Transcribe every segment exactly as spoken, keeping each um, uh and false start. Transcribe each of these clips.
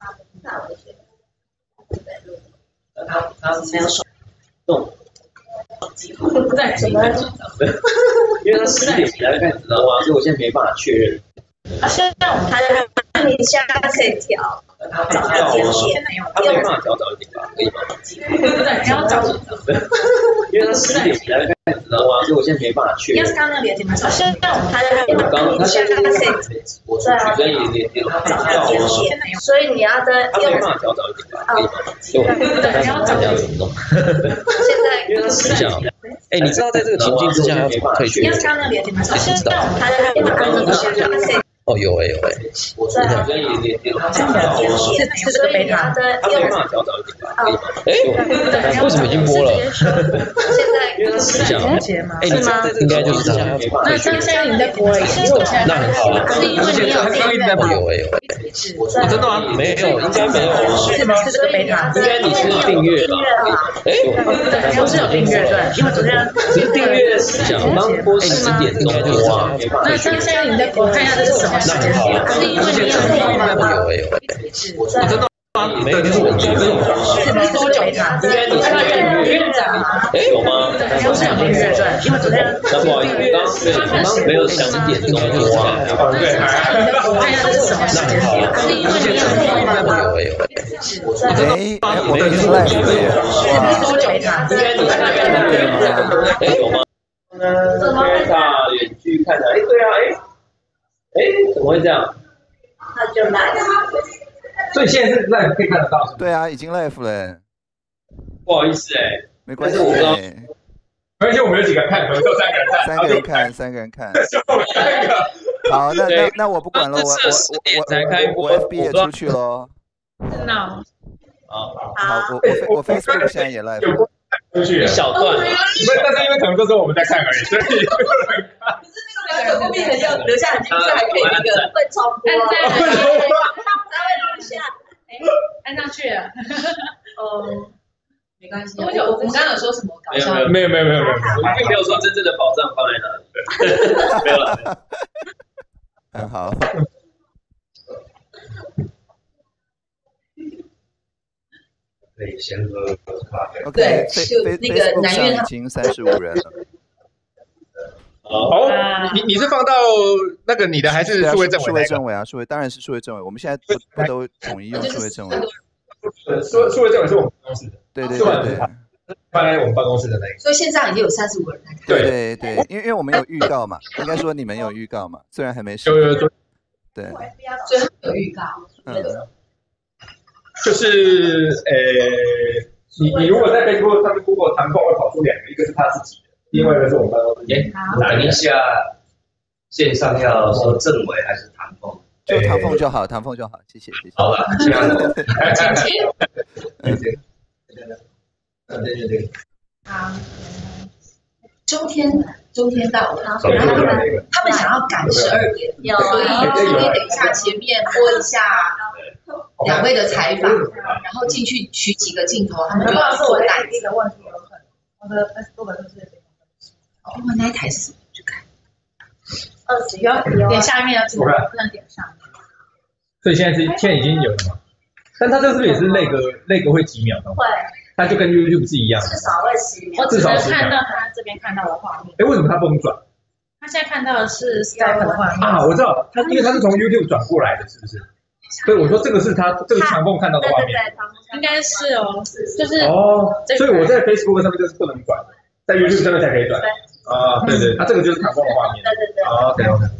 那我觉得他他没有手动。 在什么？ 因为他十点起来开始知道吗？所以我现在没办法确认。 啊，现在我们还那你现在可以调他早一点点， 他没办法调早一点吧？可以吗？ 对，你要早。 因为他十点起来开始知道吗？所以我现在没办法确认。 要是刚刚那个连接吗？现在我们还我刚他现在可以，我出去跟也连连他早一点点，所以你要的他没办法调早一点吧？可以吗？ 对，你要早一点。 现在因为他十点。 哎，你知道在这个情境之下要怎么退去？ 要是刚刚那个连接吗？现在我们还哦，有哎有哎， 我出去跟也连连他早一点。 是这个贝塔。 他没办法调早一点吧？可以吗？ 哎，为什么已经播了？ 现在因为他十点。 哎，你知道在这个应该就是这样。 那现在你在播而已，因为我现在那很好， 是因为你有订阅吗？ 有哎有哎， 我真的吗？没有，应该没有。 是吗？是这个贝塔。 应该你是订阅吧？ 哎， 对，我是有订阅，对，因为昨天你订阅是讲刚播十点钟哇， 那现在你在播，看一下这是什么时间点？是因为你有订阅吗？ 有哎有哎， 我真的吗？没有，就是我订阅。 是吗？多久塔？ 应该你是订阅。哎，有吗？ 我是有订阅，对，因为昨天那不好意思，刚刚没有十点钟哇。 对，我看一下这是什么时间点？是因为你有订阅吗？ 有哎有哎。 哎，我们已经 live 了耶！ 是多久塔？ 应该你是订阅吗？哎，有吗？怎么会打远距看的？哎，对啊，哎，哎，怎么会这样？ 那就来。 所以现在是 live 可以看得到。 对啊，已经 live 了。 不好意思哎， 没关系哎。 而且我们有几个人看，可能就三个人看。 三个人看，三个人看。 就我们三个。 好，那那那我不管了，我我我我我 F B 也出去喽。 真的。 好， 好，我我我 Facebook 现在也 live。 出去一小段。 不是，但是因为可能都是我们在看而已，所以。 可是那个后面很要留下很精彩，还可以那个会重播。 按赞， 稍微录一下。 哎，按上去了。哦。没关系，我我们刚刚有说什么搞笑？ 没有没有没有没有， 我并没有说真正的宝藏放在哪里，没有了。 很好。 可以先喝咖啡。 OK， 就那个南苑已经三十五人了。 哦，你你是放到那个你的还是数位政委？ 数位政委啊，数位当然是数位政委。我们现在不不都统一用数位政委？ 数数位政委是我们办公室的。 对对对对， 放在我们办公室的那个。 所以线上已经有三十五个人在看。 对对对，因为因为我们有预告嘛，应该说你们有预告嘛，虽然还没有有有。 对， 所以有预告。 嗯。 就是呃，你你如果在 Facebook 上面 Google 谈凤会跑出两个，一个是他自己的，另外一个是我们办公室。 哎，等一下，线上要说政委还是谈凤？ 就唐凤就好，唐凤就好，谢谢谢谢。 好了，这样子。 嗯， 对对对。 好，周天周天到了，然后他们他们想要赶十二点，所以顺便等一下前面播一下两位的采访，然后进去取几个镜头，他们就要做带子。 的问题有可能，我的 Facebook 就是。 哦，那一台是什么？去看。 二十有点下面的镜头，不能点上面。 所以现在是现在已经有了嘛？但它这是不是也是那个那个会几秒的？ 会， 它就跟 YouTube 是一样的， 至少会十秒。 我只能看到他这边看到的画面。 哎，为什么它不能转？ 他现在看到的是 Skype 的画面啊，我知道，它因为它是从 YouTube 转过来的，是不是？所以我说这个是他这个长凤看到的画面， 应该是哦，就是哦，所以我在 Facebook 上面就是不能转，在 YouTube 上面才可以转。啊，对对，它这个就是长凤的画面。 对对对。 哦 ，OK OK。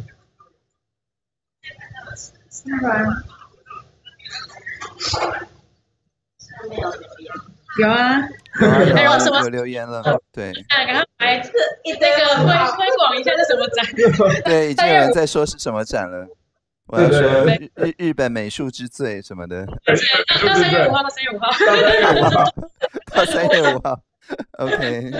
有啊， 有啊，有留言了，对。 哎，赶快来那个推推广一下是什么展？ 对，已经有人在说是什么展了。我要说日日日本美术之最什么的。 到三月五号，到三月五号。 到三月五号。OK。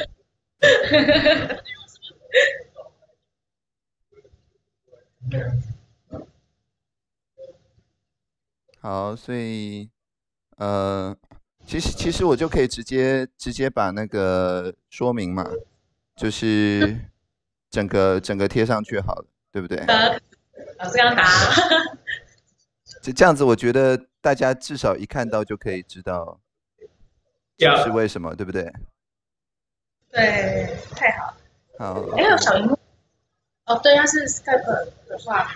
好，所以呃，其实其实我就可以直接直接把那个说明嘛，就是整个整个贴上去好了，对不对？ 呃，老师刚答。 就这样子，我觉得大家至少一看到就可以知道这是为什么，对不对？ 对，太好了。 好， 哎，有小荧幕。哦，对，要是 Skype 的话，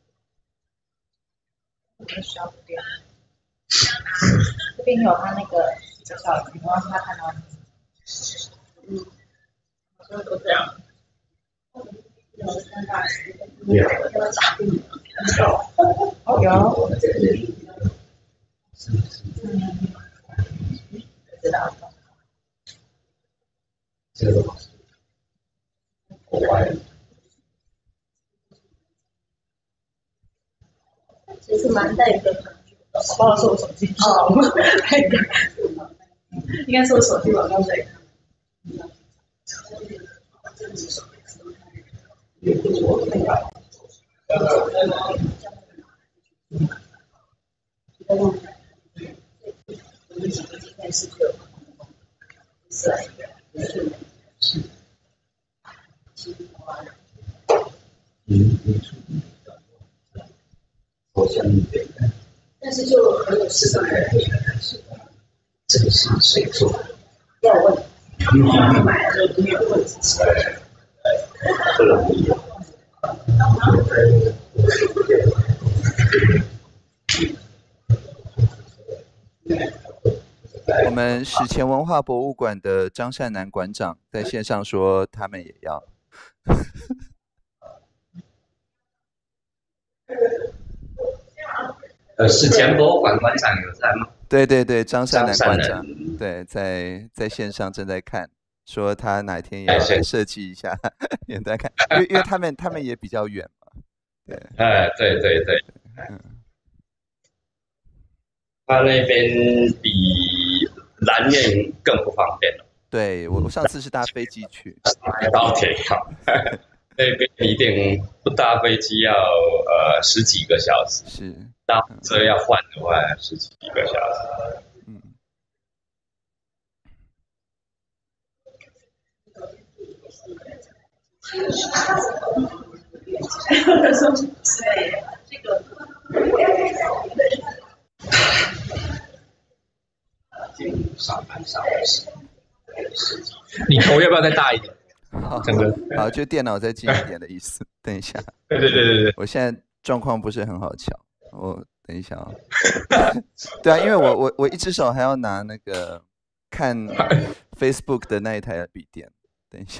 我们需要不掉。这边有他那个小荧幕，让他看到。嗯，所以都这样。有三大区，有有。嗯，知道。这个国外。 其实蛮带的。 不好意思，我手机哦，应该是我手机网刚在看。 嗯，我想你得看。 但是就很有市场的， 这个是谁做的？ 要问， 嗯， 买了就没有问题。 不容易。 我们史前文化博物馆的张善南馆长在线上说，他们也要。 呃，史前博物馆馆长有在吗？ 对对对，张善南馆长，对，在在线上正在看，说他哪天也要来设计一下，也在看，因为因为他们他们也比较远嘛，对， 哎，对对对，嗯，他那边比南苑更不方便了。 对我我上次是搭飞机去， 高铁好，那边一定不搭飞机要呃十几个小时， 是。 搭车要换的话，十几个小时。 嗯。 这个。 上班上时， 你头要不要再大一点？ 好， 整个好，就电脑再近一点的意思。等一下。 对对对对对。 我现在状况不是很好瞧。我等一下啊、哦，对啊，因为我我我一只手还要拿那个看 Facebook 的那一台笔电，等一下，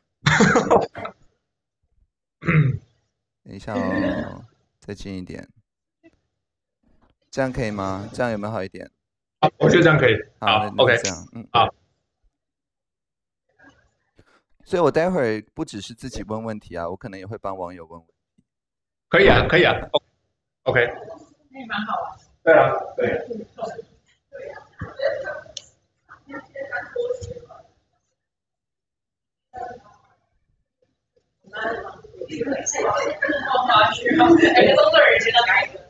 等一下哦，再近一点，这样可以吗？这样有没有好一点？ 好，我觉得这样可以。 好， 好 ，OK， 这样，嗯， 好。 所以我待会儿不只是自己问问题啊，我可能也会帮网友问问题。 可以啊，可以啊。OK， 那也蛮好玩。 对啊，对。 哎，工作人员要改一个。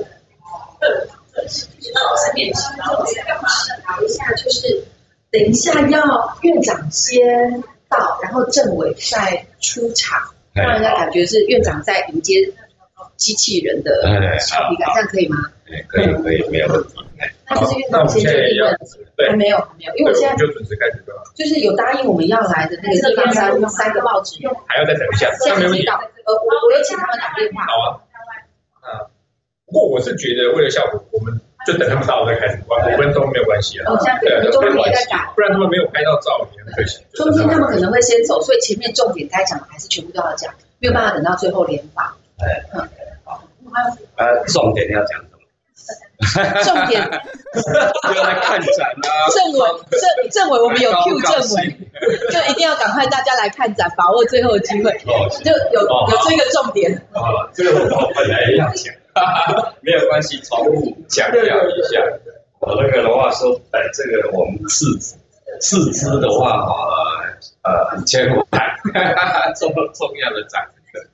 那老师面前，然后我干嘛？聊一下，就是等一下要院长先到，然后政委再出场，让人家感觉是院长在迎接机器人的俏皮感，这样可以吗？ 哎，可以可以，没有问题。 那就是院长先就定问，还没有还没有，因为我现在就准时开始就是有答应我们要来的那个地方三三个报纸， 还要再等一下， 现在没到，呃，我我有请他们打电话。 好啊，啊，不过我是觉得为了效果，我们就等他们到再开始，五分钟没有关系啊。 哦，这样对，中间也在改， 不然他们没有拍到照也很可惜。 中间他们可能会先走，所以前面重点该讲的还是全部都要讲，没有办法等到最后连发。 哎，好，呃，重点要讲什么？ 重点就来看展啊！ 政委，政政委，我们有 Q 政委，就一定要赶快大家来看展，把握最后的机会。就有有这个重点。 啊，这个我本来也要讲，没有关系，重复强调一下。我那个的话说，哎，这个我们斥资，斥资的话呃呃五千万，这么重要的展。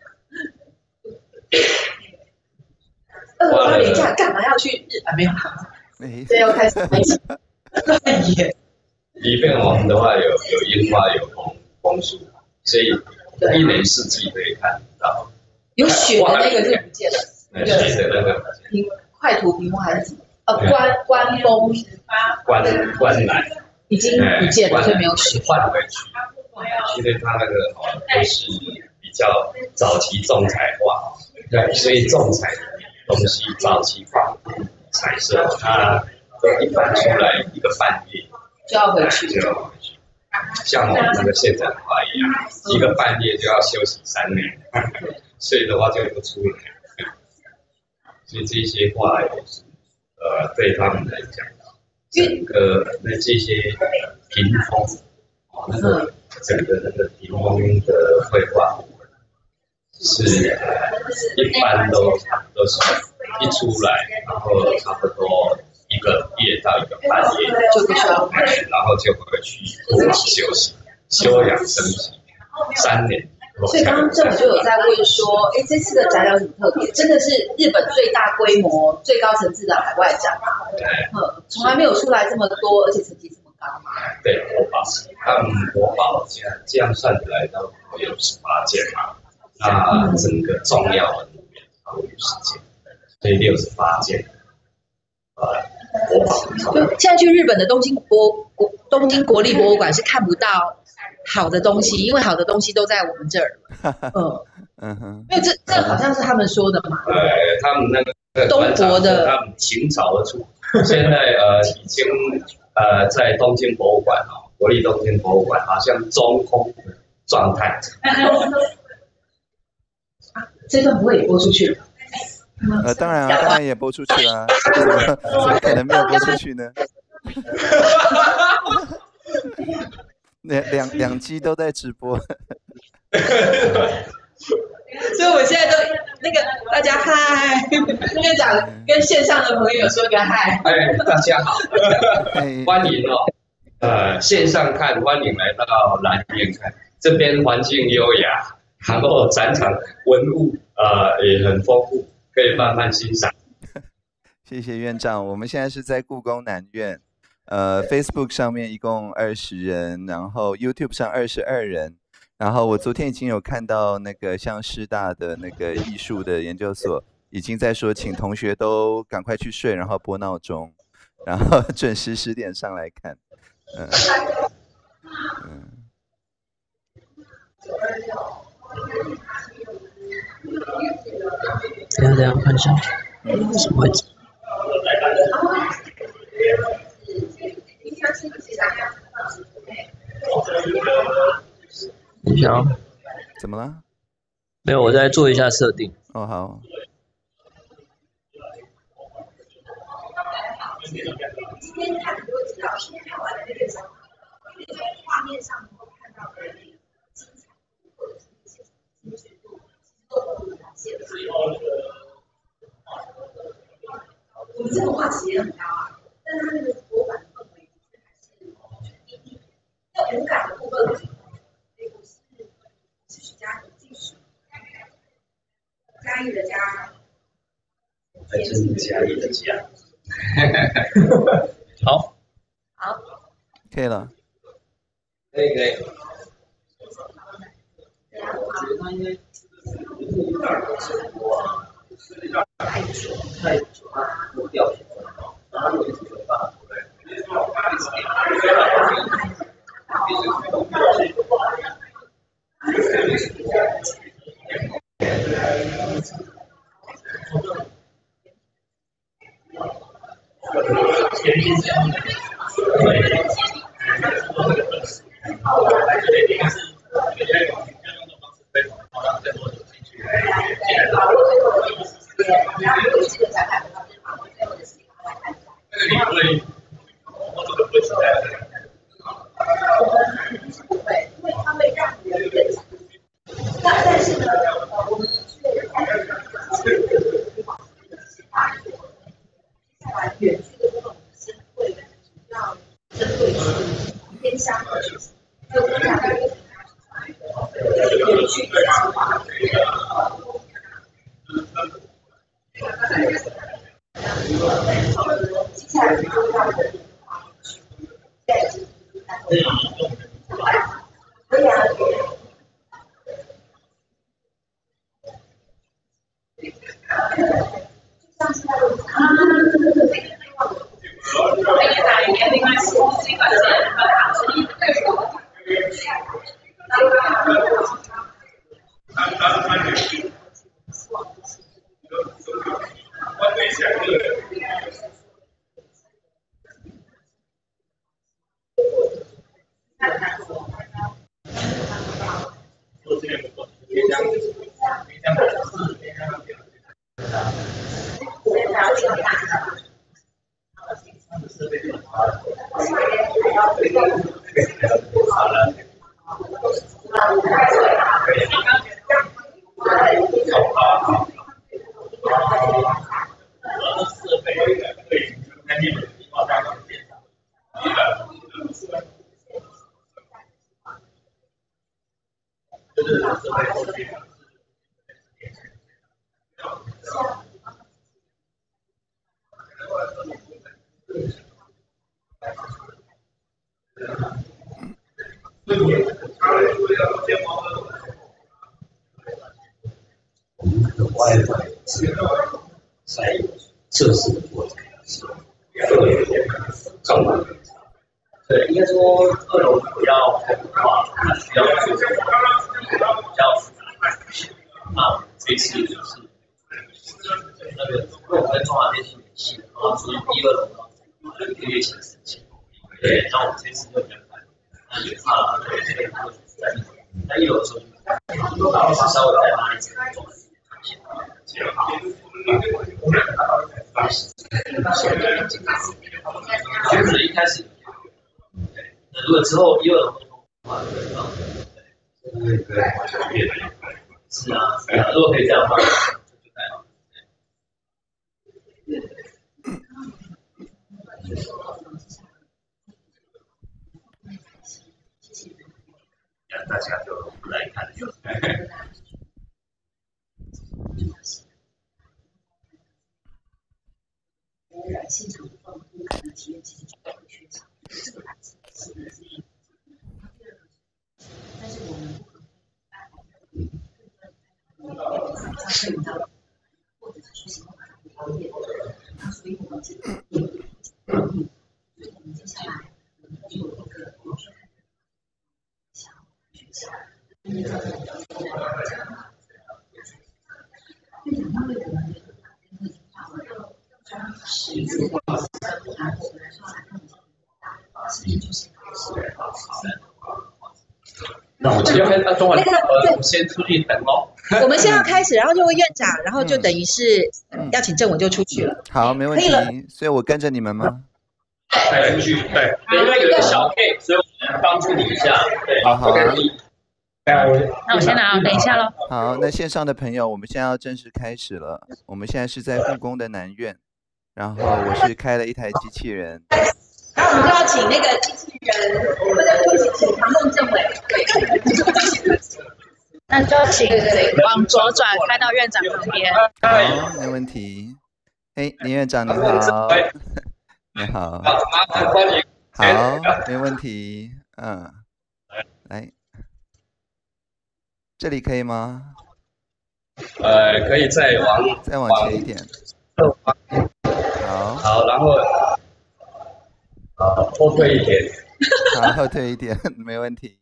二二年假干嘛要去日本？没有，这要开始没事。对， 里面我们的话有有樱花，有枫枫树，所以一年四季可以看到。 有雪的那个是不见了， 雪的那个快图屏幕还是什么？呃，关关封关关来已经不见了，所以没有使换回去。因为它那个哦都是比较早期仲裁化，对，所以仲裁的东西早期化彩色，它一般出来一个半月就要回去， 就要回去。像我们那个现在的话一样，一个半月就要休息三年，所以的话就不出来。所以这些话也是，呃，对他们来讲，整个那这些屏风，哦，那个整个那个屏风的绘画，是一般都都是一出来，然后差不多一个月到一个半月就必须要回去， 然后就回去休息、休养生息三年。 所以刚刚政府就有在问说，哎，这次的展览有什么特别？真的是日本最大规模、最高层次的海外展嘛？ 对， 嗯，从来没有出来这么多，而且成绩这么高嘛？ 对，国宝，他们国宝这样这样算起来都有十八件嘛，那整个重要的超过十件，所以六十八件，呃，国宝。 就现在去日本的东京国国东京国立博物馆是看不到好的东西，因为好的东西都在我们这儿。嗯嗯哼，因为这这好像是他们说的嘛。 对，他们那个东国的， 他们秦朝的出，现在呃已经呃在东京博物馆哦，国立东京博物馆好像中空的状态。 啊，这段不会也播出去了？ 呃，当然啊，当然也播出去啊，怎么怎么可能没有播出去呢？两两两机都在直播， 所以我现在都那个大家嗨，院长跟线上的朋友说个嗨。 哎，大家好，欢迎哦。呃，线上看，欢迎来到蓝院看，这边环境优雅，然后展场文物呃也很丰富，可以慢慢欣赏。 谢谢院长，我们现在是在故宫南院。呃 ，Facebook 上面一共二十人，然后 YouTube 上二十二人，然后我昨天已经有看到那个像师大的那个艺术的研究所已经在说，请同学都赶快去睡，然后拨闹钟，然后准时十点上来看。嗯嗯。 等一下，等一下，看一下，嗯，什么位置？等一下哦。 怎么了？ 没有，我再做一下设定。 哦，好。 今天看很多资料，今天看完了那个讲，因为在画面上能够看到的那个精彩或者是一些精确度，其实都不如表现的。我们这个画质也很高啊，但是它那个博物馆的氛围还是一定要无感的部分。所以我是是许家的技术，嘉义的嘉， 还真是嘉义的嘉。 好， 好， 可以了。 可以可以。 太久太久啊，我掉血了，然后我一直没办法回来。 在测试的过程是会有点重要。对，应该说二楼不要开的话，它需要做这个比较复杂的事情。那我们这次就是那个，因为我们在中华电信联系，然后所以一二楼一个月前事情。对，那我们这次就比较快，那也怕对这个过程在一楼，在一楼的时候就就是稍微再拉一层重。其实一开始，那如果之后一二楼的话，对对对，是啊，是啊，如果可以这样的话，就太好。大家就来看。 现场的状况可能体验其实就会缺少，这个还是是的是一个。但是我们不可能上升到，或者是说喜欢表演，那所以我们这个，所以我们接下来我们就有一个我们说想学习，因为这个院长他会我们十次的然后我们说来看一下，事情就是那我们就跟中文呃先出去等哦。 我们先要开始，然后就问院长，然后就等于是要请正文就出去了。 好，没问题。所以我跟着你们吗？ 对，出去。对，因为有一个小 K， 所以我们帮助你一下。对， 好好。 那我先拿，等一下喽。 好，那线上的朋友，我们现在要正式开始了。我们现在是在故宫的南院，然后我是开了一台机器人。 然后我们就要请那个机器人，或者对不起，请唐梦政委。 那就请往左转，开到院长旁边。 好，没问题。哎，林院长你好，你好。 麻烦欢迎。 好，没问题。嗯，来，这里可以吗？ 呃，可以再往再往前一点。好。 好，然后。呃，后退一点。 好，后退一点，没问题。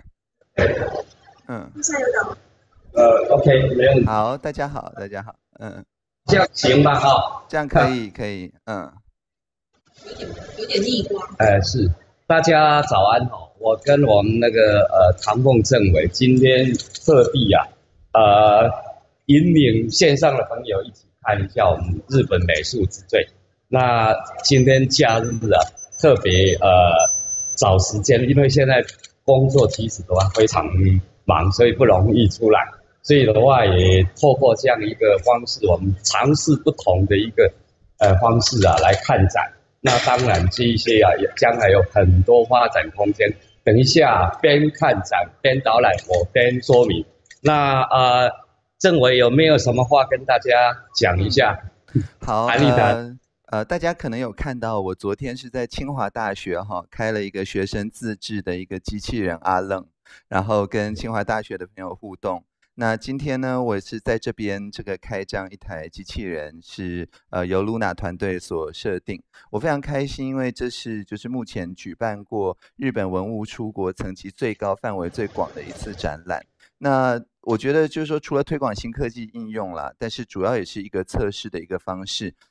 嗯。 呃 ，OK， 没问题。 好，大家好，大家好，嗯。 这样行吧？哈， 这样可以，可以，嗯。 有点有点逆光。 呃，是，大家早安哦。我跟我们那个呃唐凤政委今天特地啊，呃，引领线上的朋友一起看一下我们日本美术之最。那今天假日啊。特别呃找时间，因为现在工作其实的话非常忙，所以不容易出来。所以的话，也透过这样一个方式，我们尝试不同的一个呃方式啊来看展。那当然这一些啊，也将来有很多发展空间。等一下边看展边导览，我边说明。那呃，政委有没有什么话跟大家讲一下？ 嗯、好， 谈一谈。 呃，大家可能有看到，我昨天是在清华大学哈开了一个学生自制的一个机器人阿愣，然后跟清华大学的朋友互动。那今天呢，我是在这边这个开这样一台机器人，是呃由 Luna 团队所设定。我非常开心，因为这是就是目前举办过日本文物出国层级最高、范围最广的一次展览。那我觉得就是说，除了推广新科技应用啦，但是主要也是一个测试的一个方式，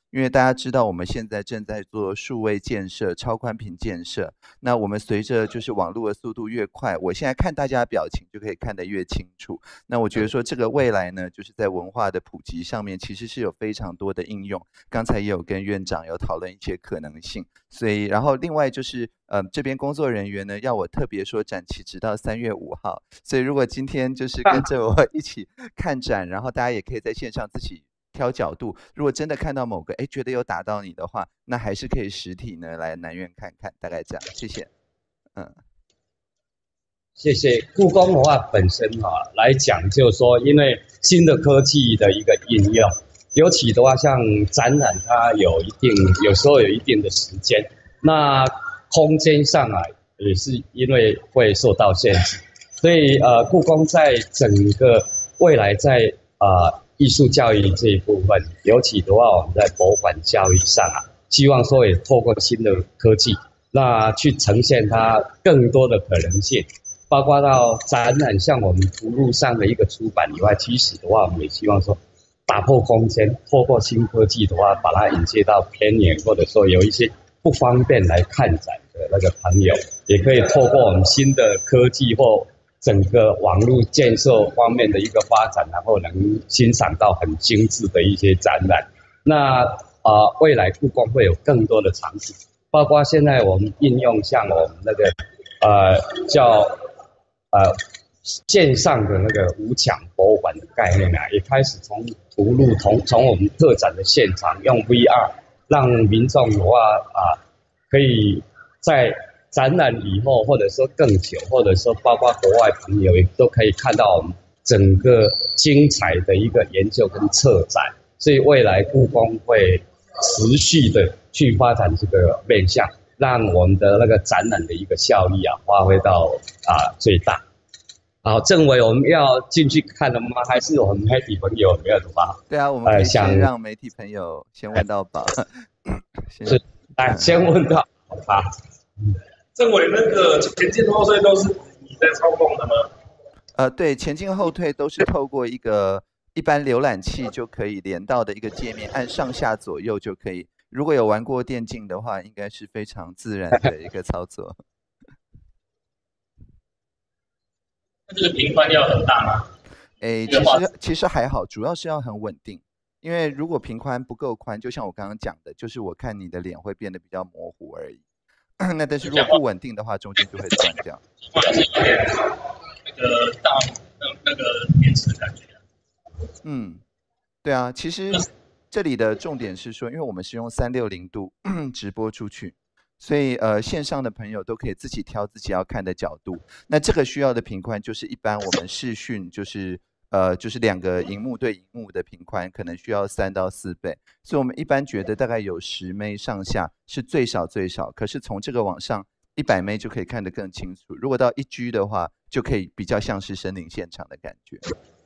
因为大家知道我们现在正在做数位建设、超宽频建设。那我们随着就是网络的速度越快，我现在看大家的表情就可以看得越清楚。那我觉得说这个未来呢，就是在文化的普及上面，其实是有非常多的应用。刚才也有跟院长有讨论一些可能性。所以，然后另外就是，呃，这边工作人员呢要我特别说展期直到三月五号。所以如果今天就是跟着我一起看展，然后大家也可以在线上自己挑角度，如果真的看到某个哎觉得有打到你的话，那还是可以实体呢来南院看看，大概这样。谢谢。嗯， 谢谢。故宫的话本身哈、啊、来讲，就是说因为新的科技的一个应用，尤其的话像展览，它有一定有时候有一定的时间，那空间上啊也是因为会受到限制，所以呃故宫在整个未来在呃艺术教育这一部分，尤其的话，我们在博物馆教育上啊，希望说也透过新的科技，那去呈现它更多的可能性，包括到展览，像我们图录上的一个出版以外，其实的话，我们也希望说打破空间，透过新科技的话，把它引介到偏远，或者说有一些不方便来看展的那个朋友，也可以透过我们新的科技或整个网络建设方面的一个发展，然后能欣赏到很精致的一些展览。那呃，未来故宫会有更多的场景，包括现在我们应用像我们那个呃叫呃线上的那个无墙博物馆的概念啊，也开始从图录从从我们特展的现场用 V R 让民众的话啊、呃、可以在展览以后，或者说更久，或者说包括国外朋友也都可以看到我们整个精彩的一个研究跟策展，所以未来故宫会持续的去发展这个面向，让我们的那个展览的一个效益啊发挥到啊最大。好，政委，我们要进去看了吗？还是我们媒体朋友没有的吗？ 对啊，我们可以先让媒体朋友先问到宝。 是，来先问到啊。 政委，那个前进后退都是你在操控的吗？ 呃，对，前进后退都是透过一个一般浏览器就可以连到的一个界面，按上下左右就可以。如果有玩过电竞的话，应该是非常自然的一个操作。 那这个频宽要很大吗？ 诶，其实其实还好，主要是要很稳定。因为如果频宽不够宽，就像我刚刚讲的，就是我看你的脸会变得比较模糊而已。那但是如果不稳定的话，中间就会断掉。 或者是有点那个大那个电池的感觉。 嗯，对啊，其实这里的重点是说，因为我们是用三六零度直播出去，所以呃线上的朋友都可以自己挑自己要看的角度。那这个需要的频宽就是一般我们视讯就是呃就是两个荧幕对荧幕的频宽可能需要三到四倍，所以我们一般觉得大概有十 M 上下是最少最少，可是从这个往上一百 M 就可以看得更清楚。如果到一 G 的话，就可以比较像是身临现场的感觉。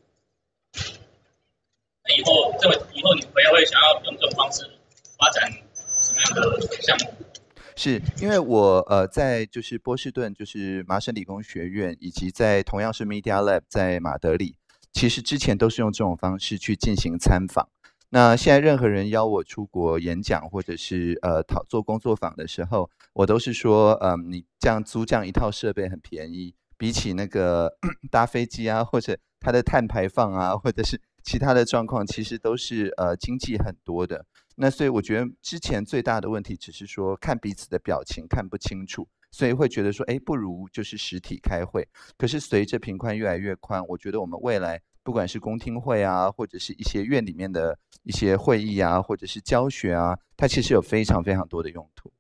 那以后这个以后你回来会想要用这种方式发展什么样的项目？ 是因为我呃在就是波士顿就是麻省理工学院，以及在同样是 Media Lab 在马德里，其实之前都是用这种方式去进行参访。那现在任何人邀我出国演讲或者是呃讨做工作坊的时候，我都是说，嗯、呃，你这样租这样一套设备很便宜，比起那个搭飞机啊，或者它的碳排放啊，或者是其他的状况，其实都是呃经济很多的。那所以我觉得之前最大的问题只是说看彼此的表情看不清楚，所以会觉得说，哎，不如就是实体开会。可是随着频宽越来越宽，我觉得我们未来不管是公听会啊，或者是一些院里面的一些会议啊，或者是教学啊，它其实有非常非常多的用途。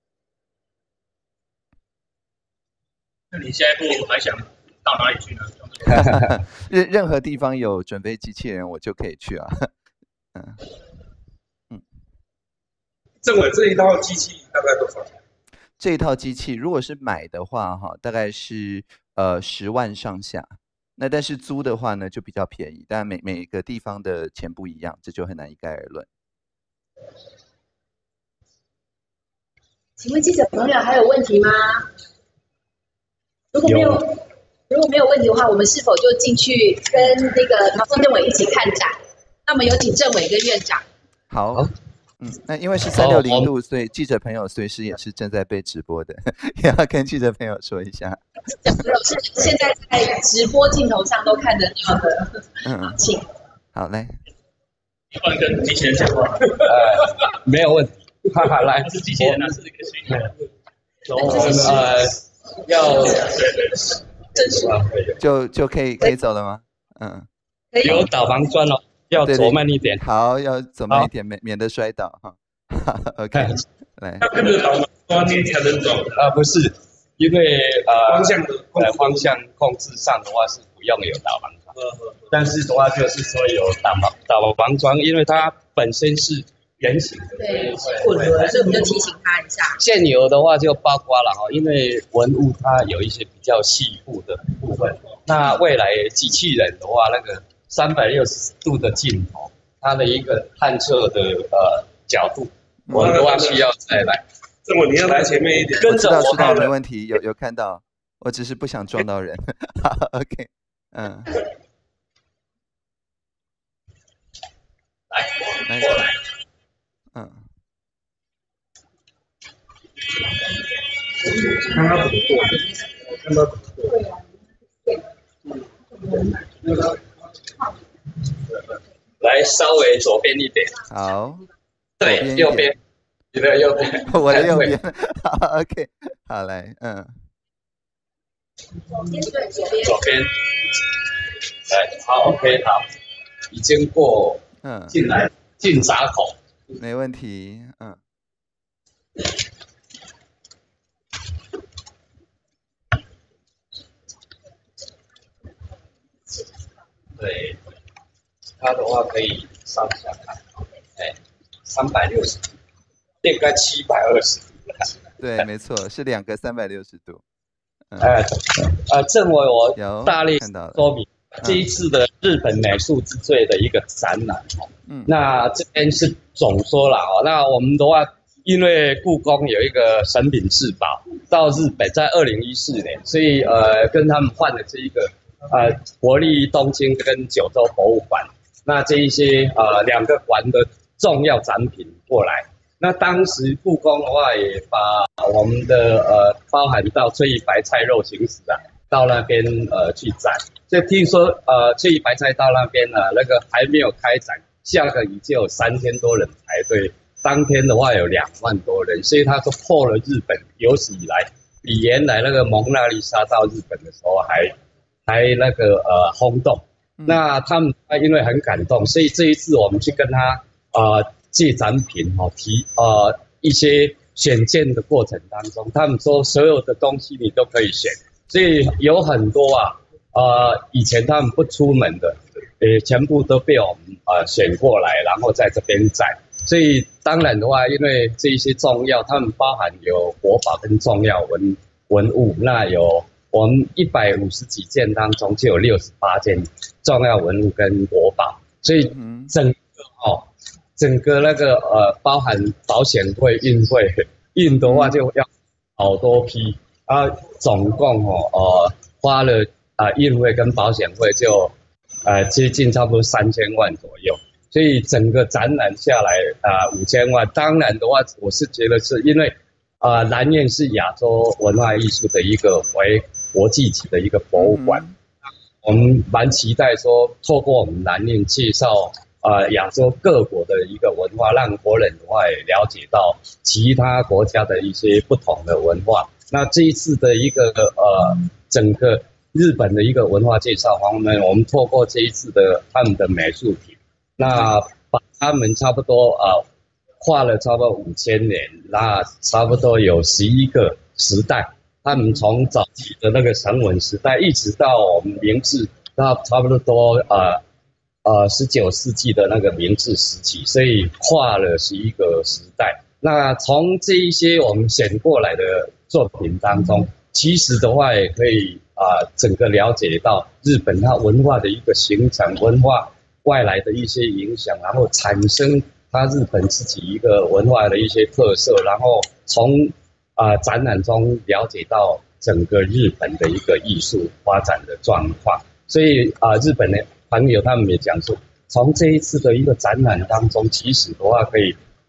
那你下一步还想到哪里去呢？ 任任何地方有准备机器人，我就可以去啊。嗯嗯。政委，这一套机器大概多少钱？ 这一套机器如果是买的话，哈，大概是呃十万上下。那但是租的话呢，就比较便宜，但每每个地方的钱不一样，这就很难一概而论。 请问记者朋友还有问题吗？如果没有，如果没有问题的话，我们是否就进去跟那个毛政委一起看展？那么有请政委跟院长。 好， 嗯，那因为是三六零度，所以记者朋友随时也是正在被直播的，也要跟记者朋友说一下。 是现在在直播镜头上都看得到的。 嗯， 请。 好，来。 换跟机器人讲话。 呃，没有问题。哈哈，来。 是机器人还是一个声音？ 呃，要正式就就可以可以走了吗？嗯。 有导盲砖哦。要走慢一点， 好，要走慢一点，免免得摔倒哈。OK， 来。 要跟着导盲砖才能走啊？不是，因为呃方向的呃方向控制上的话是不用有导盲砖，但是的话就是说有导盲导盲砖，因为它本身是圆形的， 对，混合，所以我们就提醒他一下。 现有的话就包括了哈，因为文物它有一些比较细部的部分，那未来机器人的话，那个。三百六十度的镜头，它的一个探测的呃角度，我的话需要再来。 这我你要来前面一点。 我知道知道没问题，有有看到，我只是不想撞到人。好 ，OK， 嗯。 来， 来， 过来。 嗯。 看他怎么过，看他怎么过。 来，稍微左边一点。 好。 对，右边。你的右边。 我的右边。好 ，OK， 好来，嗯。 左边。来，好 ，OK， 好，已经过。嗯。进来，进闸口。 没问题，嗯。 对。它的话可以上下看，哎，三百六十度，应该七百二十度。 对，没错，是两个三百六十度。 嗯、呃呃，正为我大力说明这一次的日本美术之最的一个展览。嗯，那这边是总说了哦，那我们的话，因为故宫有一个神品至宝到日本，在二零一四年，所以呃跟他们换了这一个呃国立东京跟九州博物馆。那这一些呃两个馆的重要展品过来，那当时故宫的话也把我们的呃包含到翠玉白菜肉形石啊，到那边呃去展。所以听说呃翠玉白菜到那边呢、啊，那个还没有开展，下个已经有三千多人排队，当天的话有两万多人，所以他说破了日本有史以来比原来那个蒙娜丽莎到日本的时候还还那个呃轰动。那他们因为很感动，所以这一次我们去跟他呃借展品哦，提呃一些选件的过程当中，他们说所有的东西你都可以选，所以有很多啊呃以前他们不出门的，也全部都被我们呃选过来，然后在这边展。所以当然的话，因为这一些重要，他们包含有国宝跟重要文文物，那有。我们一百五十几件当中就有六十八件重要文物跟国宝，所以整个哦，整个那个呃，包含保险会、运费，运的话就要好多批啊，总共哦呃花了啊、呃、运费跟保险费就呃接近差不多三千万左右，所以整个展览下来啊五千万。当然的话，我是觉得是因为啊、呃、南院是亚洲文化艺术的一个为国际级的一个博物馆，嗯、我们蛮期待说，透过我们南院介绍呃亚洲各国的一个文化，让国人的话也了解到其他国家的一些不同的文化。那这一次的一个呃整个日本的一个文化介绍方面，我们透过这一次的他们的美术品，那把他们差不多呃画了差不多五千年，那差不多有十一个时代。他们从早期的那个绳文时代，一直到我们明治，到差不多呃呃十九世纪的那个明治时期，所以跨了十一个时代。那从这一些我们选过来的作品当中，其实的话也可以啊、呃、整个了解到日本它文化的一个形成，文化外来的一些影响，然后产生它日本自己一个文化的一些特色，然后从啊、呃，展览中了解到整个日本的一个艺术发展的状况，所以啊、呃，日本的朋友他们也讲说，从这一次的一个展览当中，其实的话可以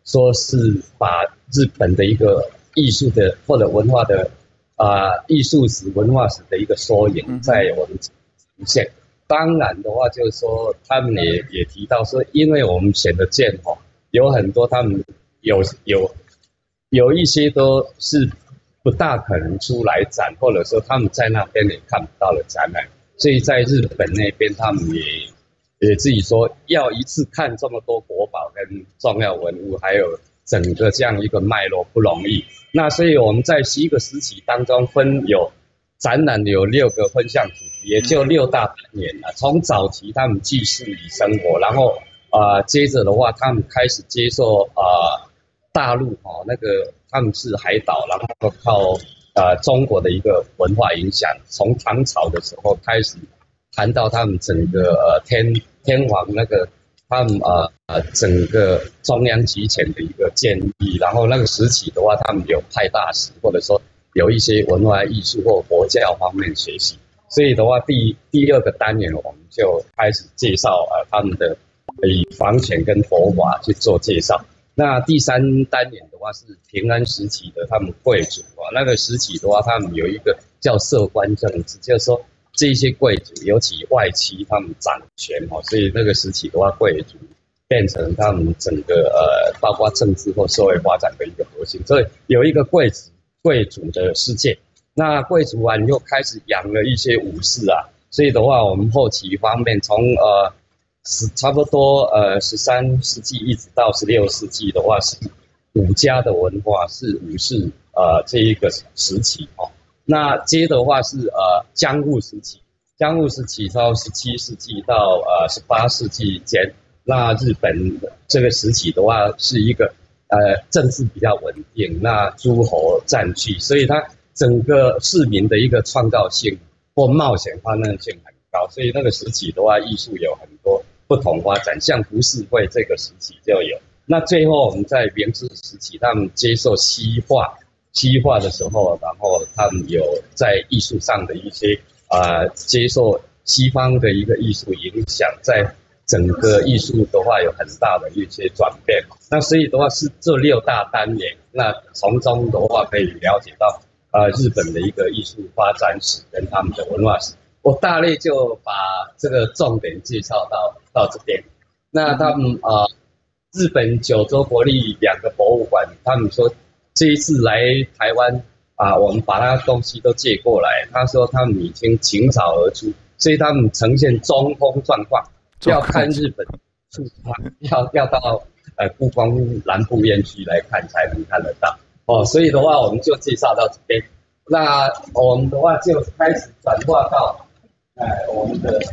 说是把日本的一个艺术的或者文化的啊、呃、艺术史、文化史的一个缩影在我们呈现。当然的话，就是说他们也也提到说，因为我们选的件哦，有很多他们有有有一些都是不大可能出来展，或者说他们在那边也看不到的展览，所以在日本那边他们也也自己说要一次看这么多国宝跟重要文物，还有整个这样一个脉络不容易。那所以我们在十一个时期当中分有展览有六个分项主题，也就六大单元了。从早期他们记事与生活，然后啊、呃、接着的话他们开始接受啊、呃、大陆哦那个他们是海岛，然后靠呃中国的一个文化影响，从唐朝的时候开始谈到他们整个呃天天皇那个他们呃呃整个中央集权的一个建立，然后那个时期的话，他们有派大使，或者说有一些文化艺术或佛教方面学习。所以的话，第第二个单元我们就开始介绍呃他们的以房权跟佛法去做介绍。那第三单元的话是平安时期的他们贵族啊，那个时期的话，他们有一个叫摄关政治，就是说这些贵族，尤其外戚他们掌权哦，所以那个时期的话，贵族变成他们整个呃，包括政治或社会发展的一个核心。所以有一个贵族贵族的世界。那贵族啊，又开始养了一些武士啊，所以的话，我们后期方面从呃十差不多呃十三世纪一直到十六世纪的话，是武家的文化，是武士呃这一个时期哦。那接的话是呃江户时期，江户时期到十七世纪到呃十八世纪间，那日本这个时期的话是一个呃政治比较稳定，那诸侯占据，所以它整个市民的一个创造性或冒险欢乐性很高，所以那个时期的话，艺术有很多不同发展，像浮世绘这个时期就有。那最后我们在明治时期，他们接受西化，西化的时候，然后他们有在艺术上的一些啊、呃、接受西方的一个艺术影响，在整个艺术的话有很大的一些转变。那所以的话是这六大单元，那从中的话可以了解到呃日本的一个艺术发展史跟他们的文化史。我大类就把这个重点介绍到到这边。那他们啊、呃，日本九州国立两个博物馆，他们说这一次来台湾啊、呃，我们把他东西都借过来。他说他们已经倾巢而出，所以他们呈现中空状况，要看日本出要要到呃故宫南部院区来看才能看得到哦。所以的话，我们就介绍到这边。那我们的话就开始转化到。哎，我们的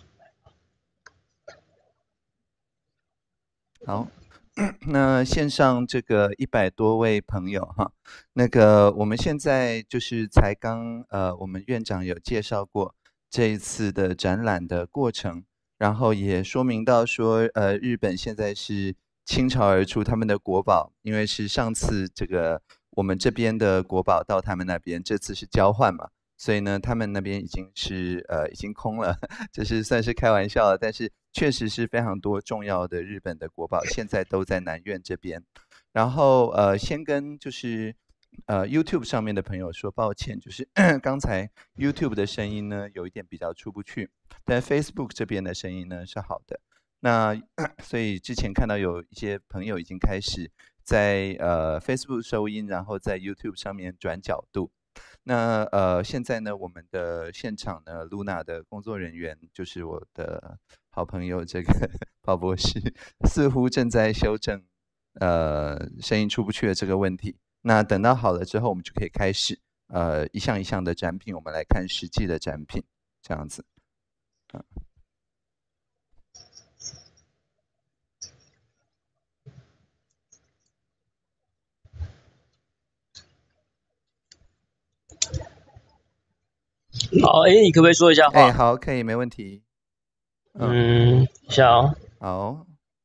好，那线上这个一百多位朋友哈，那个我们现在就是才刚呃，我们院长有介绍过这一次的展览的过程，然后也说明到说，呃，日本现在是倾巢而出，他们的国宝，因为是上次这个我们这边的国宝到他们那边，这次是交换嘛。所以呢，他们那边已经是呃已经空了，这是算是开玩笑了，但是确实是非常多重要的日本的国宝，现在都在南院这边。然后呃，先跟就是呃 YouTube 上面的朋友说抱歉，就是刚才 YouTube 的声音呢有一点比较出不去，但 Facebook 这边的声音呢是好的。那所以之前看到有一些朋友已经开始在呃 Facebook 收音，然后在 YouTube 上面转角度。那呃，现在呢，我们的现场呢 ，Luna 的工作人员就是我的好朋友这个鲍博士，似乎正在修正呃声音出不去的这个问题。那等到好了之后，我们就可以开始呃一项一项的展品，我们来看实际的展品，这样子。嗯好，哎，你可不可以说一下话？ 哎，好，可以，没问题。 嗯，下哦。 好。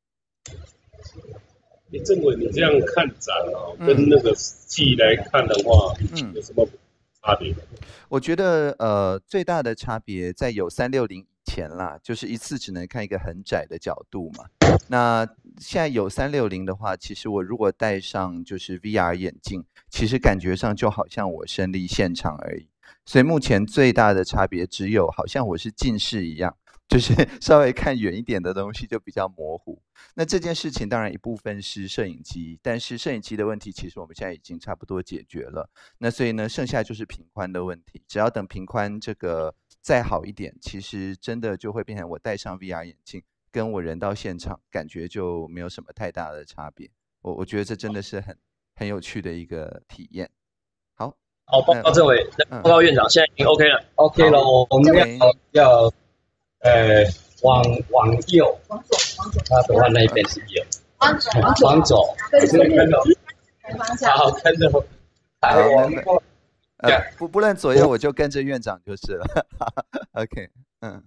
李政委，你这样看展哦，嗯、跟那个实际来看的话，嗯，有什么差别？ 我觉得呃，最大的差别在有三六零以前啦，就是一次只能看一个很窄的角度嘛。那现在有三六零的话，其实我如果戴上就是 V R 眼镜，其实感觉上就好像我身临现场而已。所以目前最大的差别只有好像我是近视一样，就是稍微看远一点的东西就比较模糊。那这件事情当然一部分是摄影机，但是摄影机的问题其实我们现在已经差不多解决了。那所以呢，剩下就是频宽的问题。只要等频宽这个再好一点，其实真的就会变成我戴上 V R 眼镜，跟我人到现场感觉就没有什么太大的差别。我我觉得这真的是很很有趣的一个体验。好， 好，报告这位，报告院长，现在已经 OK 了 ，OK 了，我们要要呃往往右， 往左，往左， 他的话那一边是右， 往左，往左， 往左， 跟着跟着， 方向， 好，跟着， 好，呃，不不论左右，我就跟着院长就是了。OK， 嗯。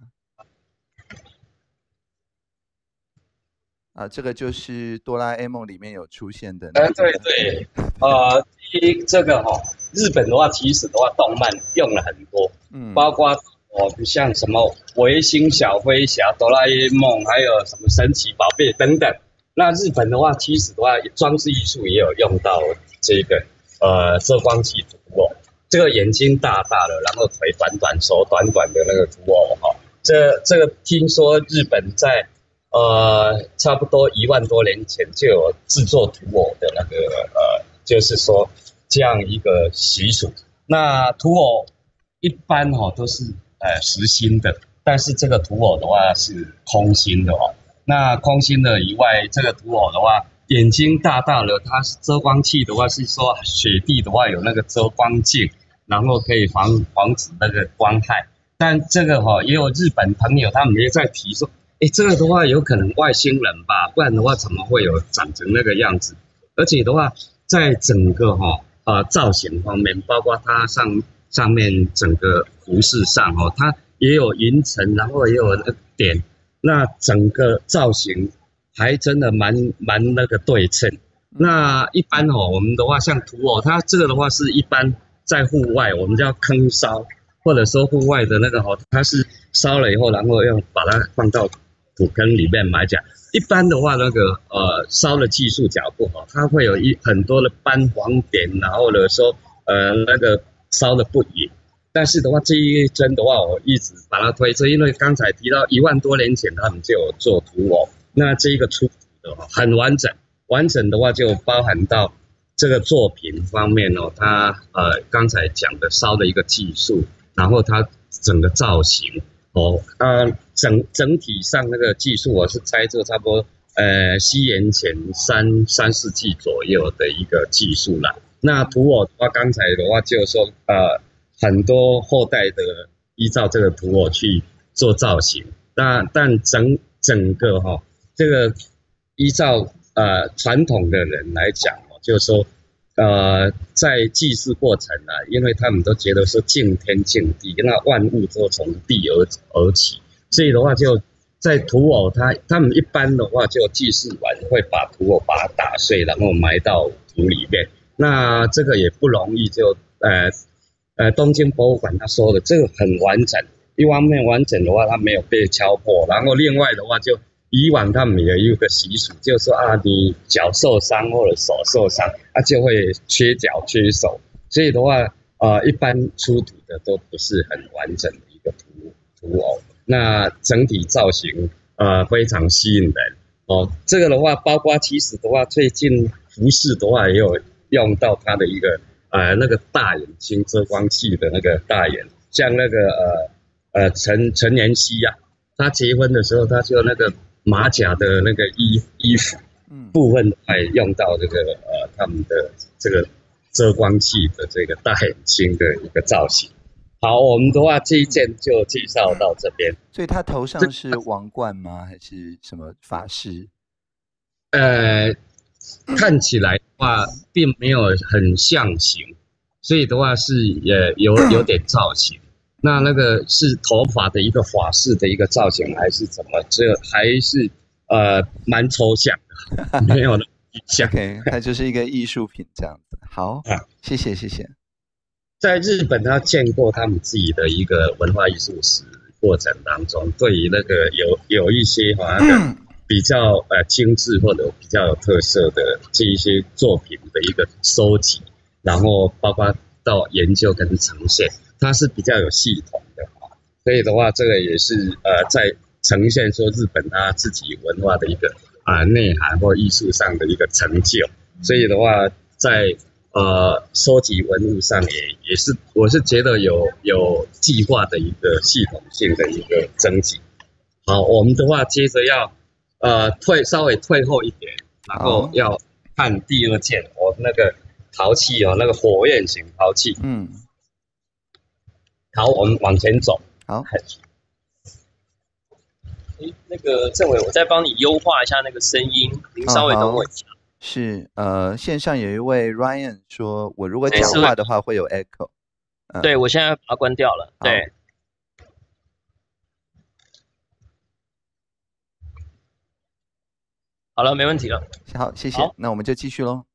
啊，这个就是哆啦 A 梦里面有出现的、那个。 呃，对对，呃，第一这个哈、哦，日本的话其实的话，动漫用了很多，嗯，包括哦，像什么维新小飞侠、哆啦 A 梦，还有什么神奇宝贝等等。那日本的话，其实的话，装置艺术也有用到这个呃遮光器图偶，这个眼睛大大的，然后腿短短、手短短的那个图偶哈、哦，这这个听说日本在呃，差不多一万多年前就有制作图偶的那个呃，就是说这样一个习俗。那图偶一般哈、哦、都是呃实心的，但是这个图偶的话是空心的哦。那空心的以外，这个图偶的话，眼睛大大的，它是遮光器的话是说雪地的话有那个遮光镜，然后可以防防止那个光害。但这个哈、哦、也有日本朋友他们也在提说。哎，这个的话有可能外星人吧，不然的话怎么会有长成那个样子？而且的话，在整个哈、哦、呃造型方面，包括它上上面整个服饰上哦，它也有银层，然后也有那个点，那整个造型还真的蛮蛮那个对称。那一般哦，我们的话像图偶，它这个的话是一般在户外，我们叫坑烧，或者说户外的那个哦，它是烧了以后，然后要把它放到土坑里面埋起来。一般的话，那个呃烧的技术角不好，它会有一很多的斑黄点，然后呢说呃那个烧的不匀。但是的话，这一针的话，我一直把它推测，因为刚才提到一万多年前他们就有做图偶，那这一个出土的很完整，完整的话就包含到这个作品方面哦，它呃刚才讲的烧的一个技术，然后它整个造型。哦，呃，整整体上那个技术，我是猜测差不多，呃，西元前三三世纪左右的一个技术啦。那图偶的话，刚才的话就是说，呃，很多后代的依照这个图偶去做造型，那但整整个哈、哦，这个依照呃传统的人来讲哦，就是说。呃，在祭祀过程啊，因为他们都觉得说敬天敬地，那万物都从地而而起，所以的话就在图偶他他们一般的话就祭祀完会把图偶把它打碎，然后埋到土里面。那这个也不容易就，呃呃东京博物馆他说的这个很完整，一方面完整的话它没有被敲破，然后另外的话就。以往他们有一个习俗，就是说啊，你脚受伤或者手受伤，啊就会缺脚缺手，所以的话，呃，一般出土的都不是很完整的一个图图偶。那整体造型呃非常吸引人哦。这个的话，包括其实的话，最近服饰的话也有用到它的一个呃那个大眼睛遮光器的那个大眼，像那个呃呃陈陈妍希呀、啊，她结婚的时候，她就那个。马甲的那个衣衣服部分还用到这个呃他们的这个遮光器的这个大眼睛的一个造型。好，我们的话这一件就介绍到这边。 所以他头上是王冠吗？还是什么法师？ 呃，看起来的话并没有很象形，所以的话是呃有有点造型。那那个是头发的一个法式的一个造型，还是怎么？这还是呃蛮抽象的，没有那么像。 OK， 它就是一个艺术品这样子。好，啊、谢谢谢谢。 在日本，他见过他们自己的一个文化艺术史过程当中，对于那个有有一些哈、那个比较呃精致或者比较有特色的这一些作品的一个收集，然后包括到研究跟呈现，它是比较有系统的哈。所以的话，这个也是呃在呈现说日本它自己文化的一个啊、呃、内涵或艺术上的一个成就。所以的话，在呃收集文物上也也是，我是觉得有有计划的一个系统性的一个征集。好，我们的话接着要呃退稍微退后一点，然后要看第二件，我那个陶器哦，那个火焰型陶器。 嗯。 好，我们往前走。 好。 诶，那个政委，我再帮你优化一下那个声音，您稍微等我一下。 哦是，呃，线上有一位 Ryan 说，我如果讲话的话会有 echo。嗯、 对，我现在把它关掉了。对。好了，没问题了。 好，谢谢。那我们就继续喽。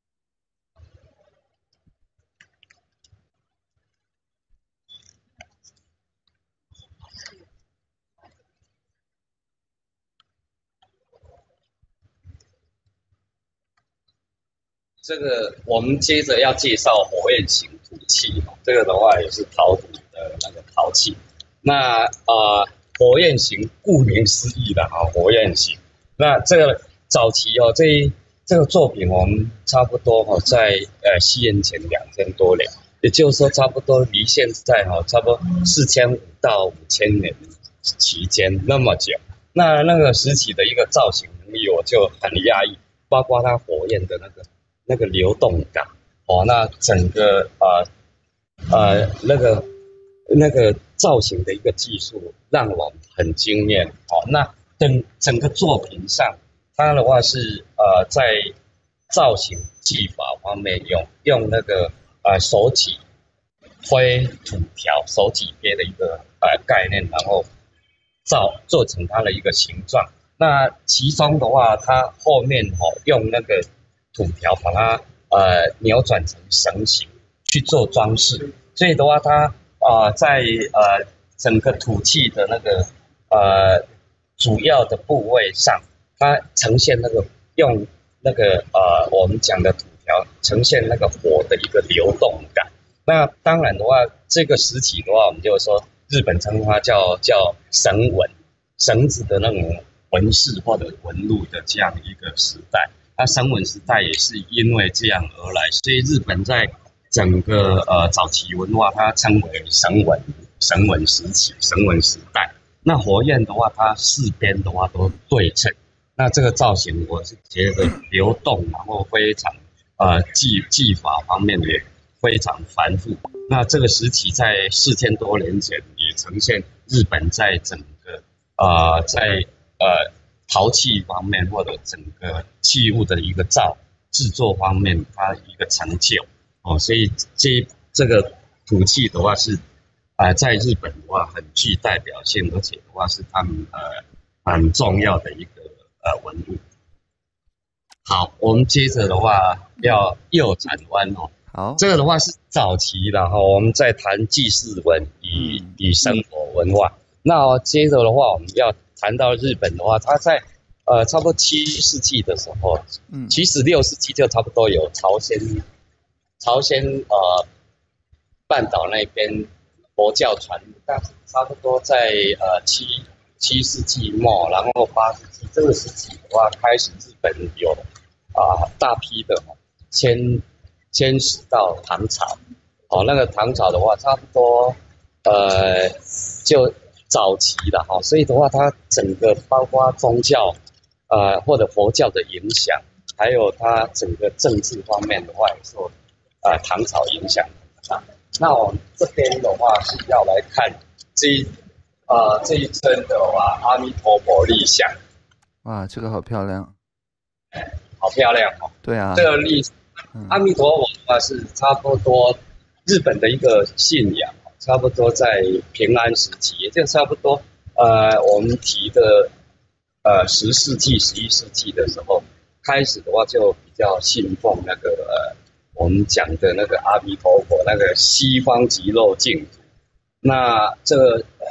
这个我们接着要介绍火焰型土器，这个的话也是陶土的那个陶器。那呃，火焰型顾名思义的哈，火焰型。那这个早期哦，这这个作品我们差不多哈，在呃西元前两千多年，也就是说差不多离现在哈，差不多四千五到五千年期间那么久。那那个时期的一个造型能力，我就很压抑，包括它火焰的那个。那个流动感，哦，那整个呃呃那个那个造型的一个技术让我很惊艳，哦，那整整个作品上，它的话是呃在造型技法方面用用那个呃手起挥土条手起鳖的一个呃概念，然后造做成它的一个形状。那其中的话，它后面哦用那个土条把它呃扭转成绳形去做装饰，所以的话它啊、呃、在呃整个土器的那个呃主要的部位上，它呈现那个用那个呃我们讲的土条呈现那个火的一个流动感。那当然的话，这个实体的话，我们就说日本称它叫叫绳纹，绳子的那种纹饰或者纹路的这样一个时代。那绳纹时代也是因为这样而来，所以日本在整个呃早期文化，它称为绳纹绳纹时期、绳纹时代。那火焰的话，它四边的话都对称。那这个造型，我是觉得流动，然后非常呃技技法方面也非常繁复。那这个时期在四千多年前，也呈现日本在整个呃在呃。陶器方面或者整个器物的一个造制作方面，它一个成就哦，所以这这个土器的话是，呃，在日本的话很具代表性，而且的话是他们呃很重要的一个呃文物。好，我们接着的话要右转弯哦。 好， 这个的话是早期的哈，我们在谈纪事文与与生活文化。那接着的话，我们要谈到日本的话，它在呃差不多七世纪的时候，嗯，其实六世纪就差不多有朝鲜，朝鲜呃半岛那边佛教传入，但是差不多在呃七七世纪末，然后八世纪这个时期的话，开始日本有啊、呃、大批的迁迁徙到唐朝，哦，那个唐朝的话，差不多呃就。早期的哈，所以的话，它整个包括宗教，呃或者佛教的影响，还有它整个政治方面的话，也受啊、呃、唐朝影响啊。那我们这边的话是要来看这一啊、呃、这一尊的话，阿弥陀佛立像。 哇，这个好漂亮， 好漂亮哦。 对啊， 这个立阿弥陀佛的话是差不多日本的一个信仰。差不多在平安时期，也就差不多，呃，我们提的，呃，十世纪、十一世纪的时候，开始的话就比较信奉那个，呃，我们讲的那个阿弥陀佛，那个西方极乐净土。那这个呃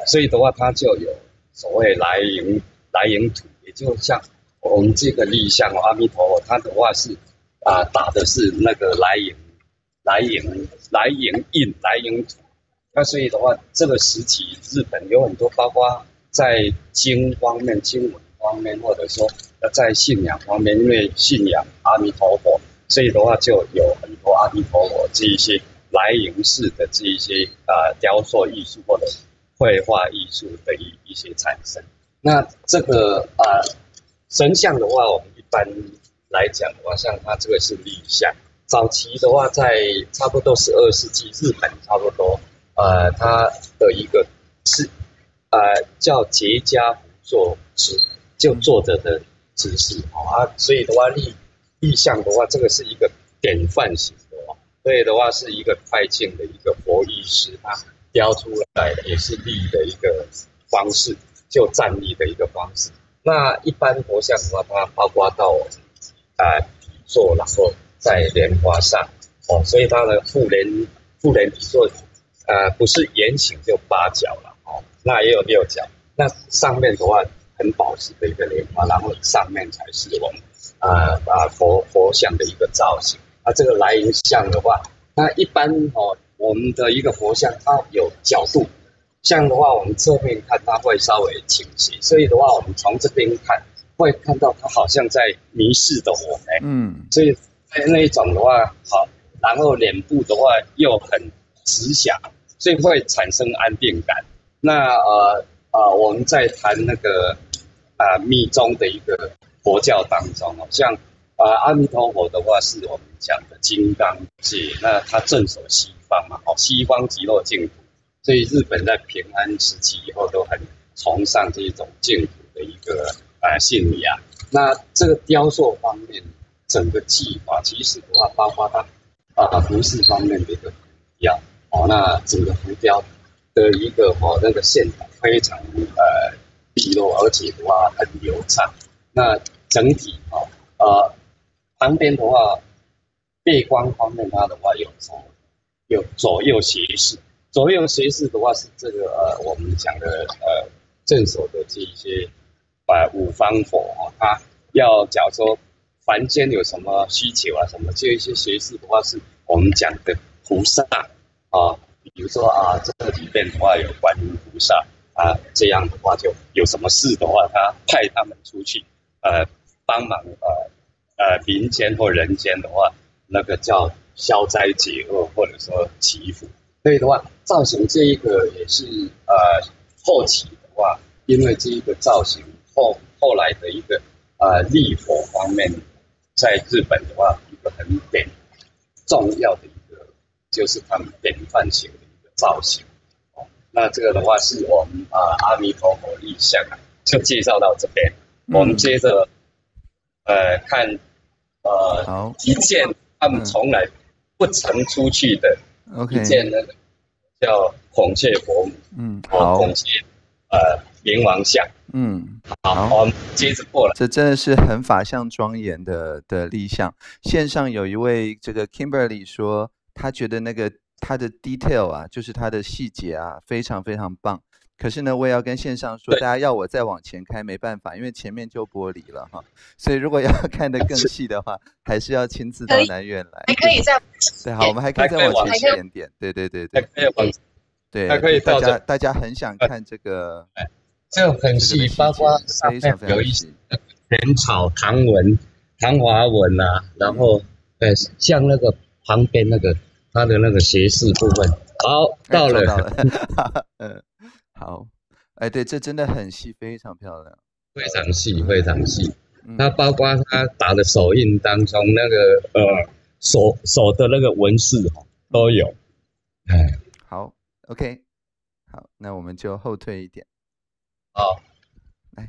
所以的话它就有所谓来迎来迎图，也就像我们这个立像阿弥陀佛，它的话是啊、呃、打的是那个来迎来迎来迎印来迎图。那所以的话，这个时期日本有很多，包括在经方面、经文方面，或者说在信仰方面，因为信仰阿弥陀佛，所以的话就有很多阿弥陀佛这一些来迎式的这一些啊、呃、雕塑艺术或者绘画艺术的一一些产生。那这个啊、呃、神像的话，我们一般来讲的话，像它这个是立像，早期的话在差不多十二世纪，日本差不多。呃，它的一个是呃叫结跏趺坐姿，就坐着的姿势啊，所以的话立立像的话，这个是一个典范型的哦，所以的话是一个快进的一个佛意识，它雕出来的也是立的一个方式，就站立的一个方式。那一般佛像的话，它包括到呃底座，然后在莲花上哦，所以它的复莲复莲底座。呃，不是圆形就八角了哦，那也有六角。那上面的话很保持的一个莲花，然后上面才是我们啊啊佛佛像的一个造型。那、啊、这个来迎像的话，那一般哦，我们的一个佛像它有角度，像的话我们侧面看它会稍微倾斜，所以的话我们从这边看会看到它好像在迷视的我们。嗯，所以在那一种的话，好，然后脸部的话又很慈祥。所以会产生安定感。那呃呃，我们在谈那个啊、呃、密宗的一个佛教当中哦，像啊、呃、阿弥陀佛的话，是我们讲的金刚界，那他镇守西方嘛，哦，西方极乐净土，所以日本在平安时期以后都很崇尚这种净土的一个呃信仰。那这个雕塑方面，整个技法其实的话，包括它啊服饰方面的一个要。哦，那整个浮雕的一个哦，那个线条非常呃利落，而且的话很流畅。那整体哦呃旁边的话，背光方面它的话有左有左右斜视，左右斜视的话是这个呃我们讲的呃镇守的这一些呃五方佛哦，它要假如说凡间有什么需求啊什么，这一些斜视的话是我们讲的菩萨。啊，比如说啊，这里面的话有观音菩萨啊，这样的话就有什么事的话，他派他们出去，呃，帮忙呃呃民间或人间的话，那个叫消灾解厄或者说祈福。所以的话，造型这一个也是呃后期的话，因为这一个造型后后来的一个呃立佛方面，在日本的话一个很典重要的。就是他们典范型的一个造型，哦，那这个的话是我们啊、呃、阿弥陀佛立像啊，就介绍到这边。嗯、我们接着呃看呃一件他们从来不曾出去的、嗯、一件那个叫孔雀佛母，嗯，好，孔雀呃冥王像，嗯，好，我们接着过来。 这真的是很法相庄严的的立像。线上有一位这个 Kimberly 说。他觉得那个他的 detail 啊，就是他的细节啊，非常非常棒。可是呢，我也要跟线上说，大家要我再往前开没办法，因为前面就玻璃了哈。所以如果要看得更细的话，还是要亲自到南院来。 还可以再对，好，我们还可以再往前一点点。对对对对， 还可以往对， 还可以大家大家很想看这个， 这个很细，包括上面有一些元草唐文、唐华文啊，然后呃，像那个。旁边那个它的那个斜视部分，好到了， 到了，嗯，好，哎，对，这真的很细，非常漂亮， 非常细，非常细。嗯、它包括它打的手印当中那个呃手手的那个纹饰都有。 哎，好 ，OK， 好，那我们就后退一点。 好， 来。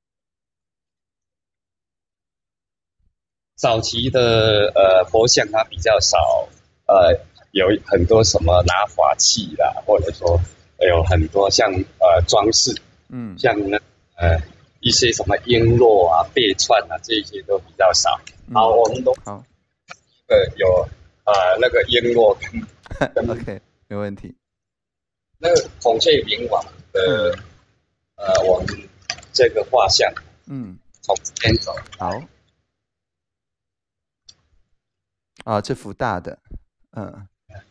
早期的呃佛像它比较少，呃有很多什么拿法器啦，或者说有很多像呃装饰，嗯，像那呃一些什么璎珞啊、贝串啊，这些都比较少。好，我们都好， 呃有呃那个璎珞 ，OK， 没问题。 那个孔雀明王的、嗯、呃，我们这个画像， 嗯， 从这边走， 好。啊，这幅大的，嗯。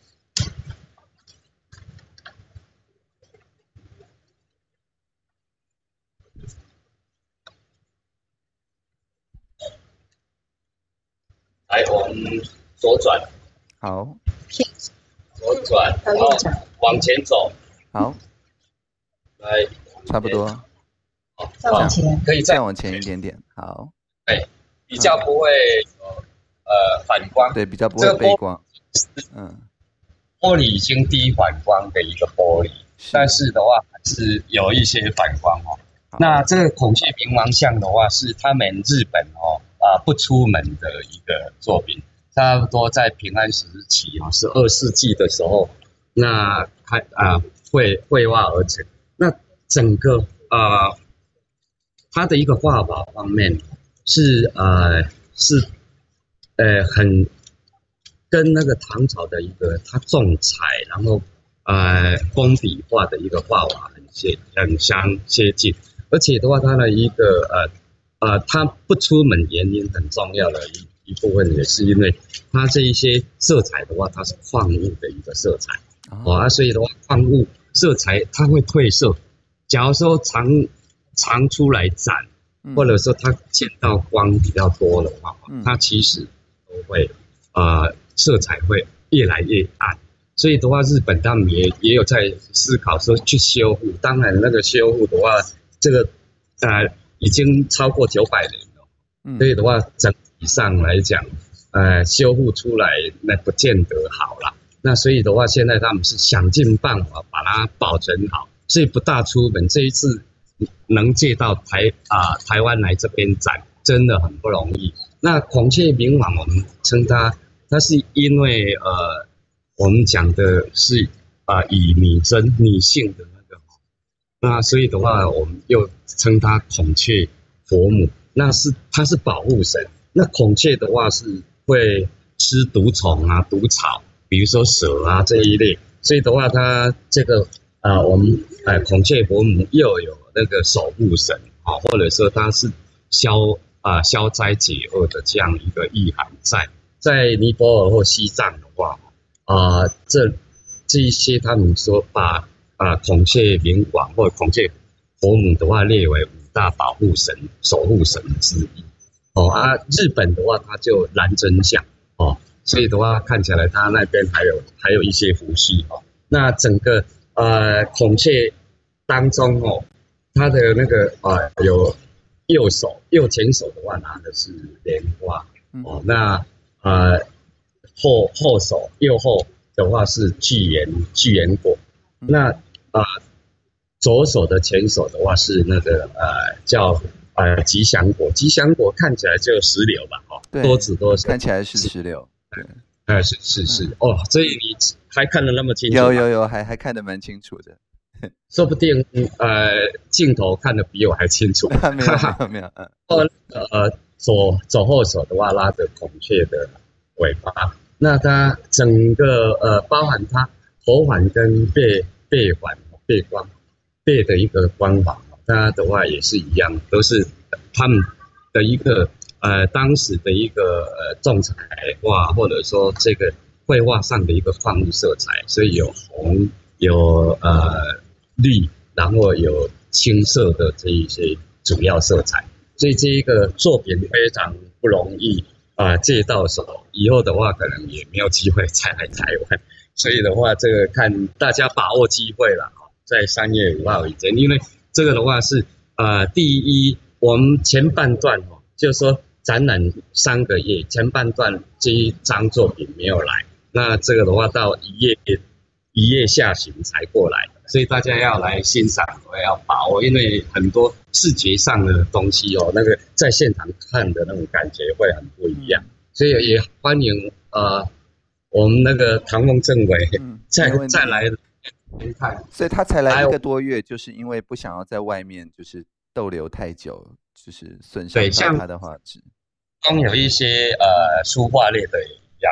来，我们左转。 好。 左转，然后往前走。 好。 来， 差不多。 好， 再往前， 可以再往前一点点。好。 对，比较不会有、嗯、呃反光。 对，比较不会背光。嗯。 玻璃已经低反光的一个玻璃，是但是的话还是有一些反光哦。那这个孔雀明王像的话，是他们日本哦啊、呃、不出门的一个作品，差不多在平安时期哦，是二世纪的时候，那开啊、呃、绘绘画而成。那整个啊、呃，它的一个画法方面是呃是呃很跟那个唐朝的一个它重彩，然后呃工笔画的一个画法很接很相接近。而且的话，它的一个呃呃，它不出门原因很重要的一一部分，也是因为它这一些色彩的话，它是矿物的一个色彩，哦啊，所以的话，矿物色彩它会褪色。假如说常常出来展，或者说它见到光比较多的话，嗯、它其实都会呃色彩会越来越暗。所以的话，日本他们也也有在思考说去修复。当然，那个修复的话。这个呃已经超过九百年了，嗯、所以的话整体上来讲，呃修复出来那不见得好啦。那所以的话，现在他们是想尽办法把它保存好，所以不大出门。这一次能借到台啊、呃、台湾来这边展，真的很不容易。那孔雀明王我们称它，它是因为呃我们讲的是啊、呃、以女真女性的。那所以的话，我们又称它孔雀佛母，那是它是保护神。那孔雀的话是会吃毒虫啊、毒草，比如说蛇啊这一类。所以的话，它这个啊、呃，我们呃孔雀佛母又有那个守护神啊，或者说它是消啊、呃、消灾解厄的这样一个意涵在。在尼泊尔或西藏的话，啊、呃、这这一些他们说把。啊、呃，孔雀明王或者孔雀佛母的话，列为五大保护神、守护神之一。哦啊，日本的话，它就蓝真像哦，所以的话看起来它那边还有还有一些胡须哦。那整个呃孔雀当中哦，它的那个呃有右手右前手的话拿的是莲花哦，那呃后后手右后的话是巨岩巨岩果，那啊、呃，左手的前手的话是那个呃叫呃吉祥果，吉祥果看起来就石榴吧，哦，多子多孙， 看起来是石榴，对， 呃是是是、嗯、哦，所以你还看得那么清楚？ 有有有，还还看得蛮清楚的， 说不定呃镜头看得比我还清楚。 没有没有没有，嗯， 呃左左后手的话拉着孔雀的尾巴，那它整个呃包含它头环跟背。背环、背光、背的一个光环，它的话也是一样，都是他们的一个呃当时的一个呃重彩画，或者说这个绘画上的一个矿物色彩，所以有红、有呃绿，然后有青色的这一些主要色彩，所以这一个作品非常不容易啊、呃、借到手，以后的话可能也没有机会再来台湾。所以的话，这个看大家把握机会了，在三月五号以前，因为这个的话是呃，第一，我们前半段哦，就是说展览三个月，前半段这一张作品没有来，那这个的话到一月一月下旬才过来，所以大家要来欣赏，我要把握，因为很多视觉上的东西哦，那个在现场看的那种感觉会很不一样，所以也欢迎呃。我们那个唐凤政委、嗯、再再来看， 所以他才来一个多月，就是因为不想要在外面就是逗留太久，就是损伤到他的画质。 光有一些呃书画类的也一样，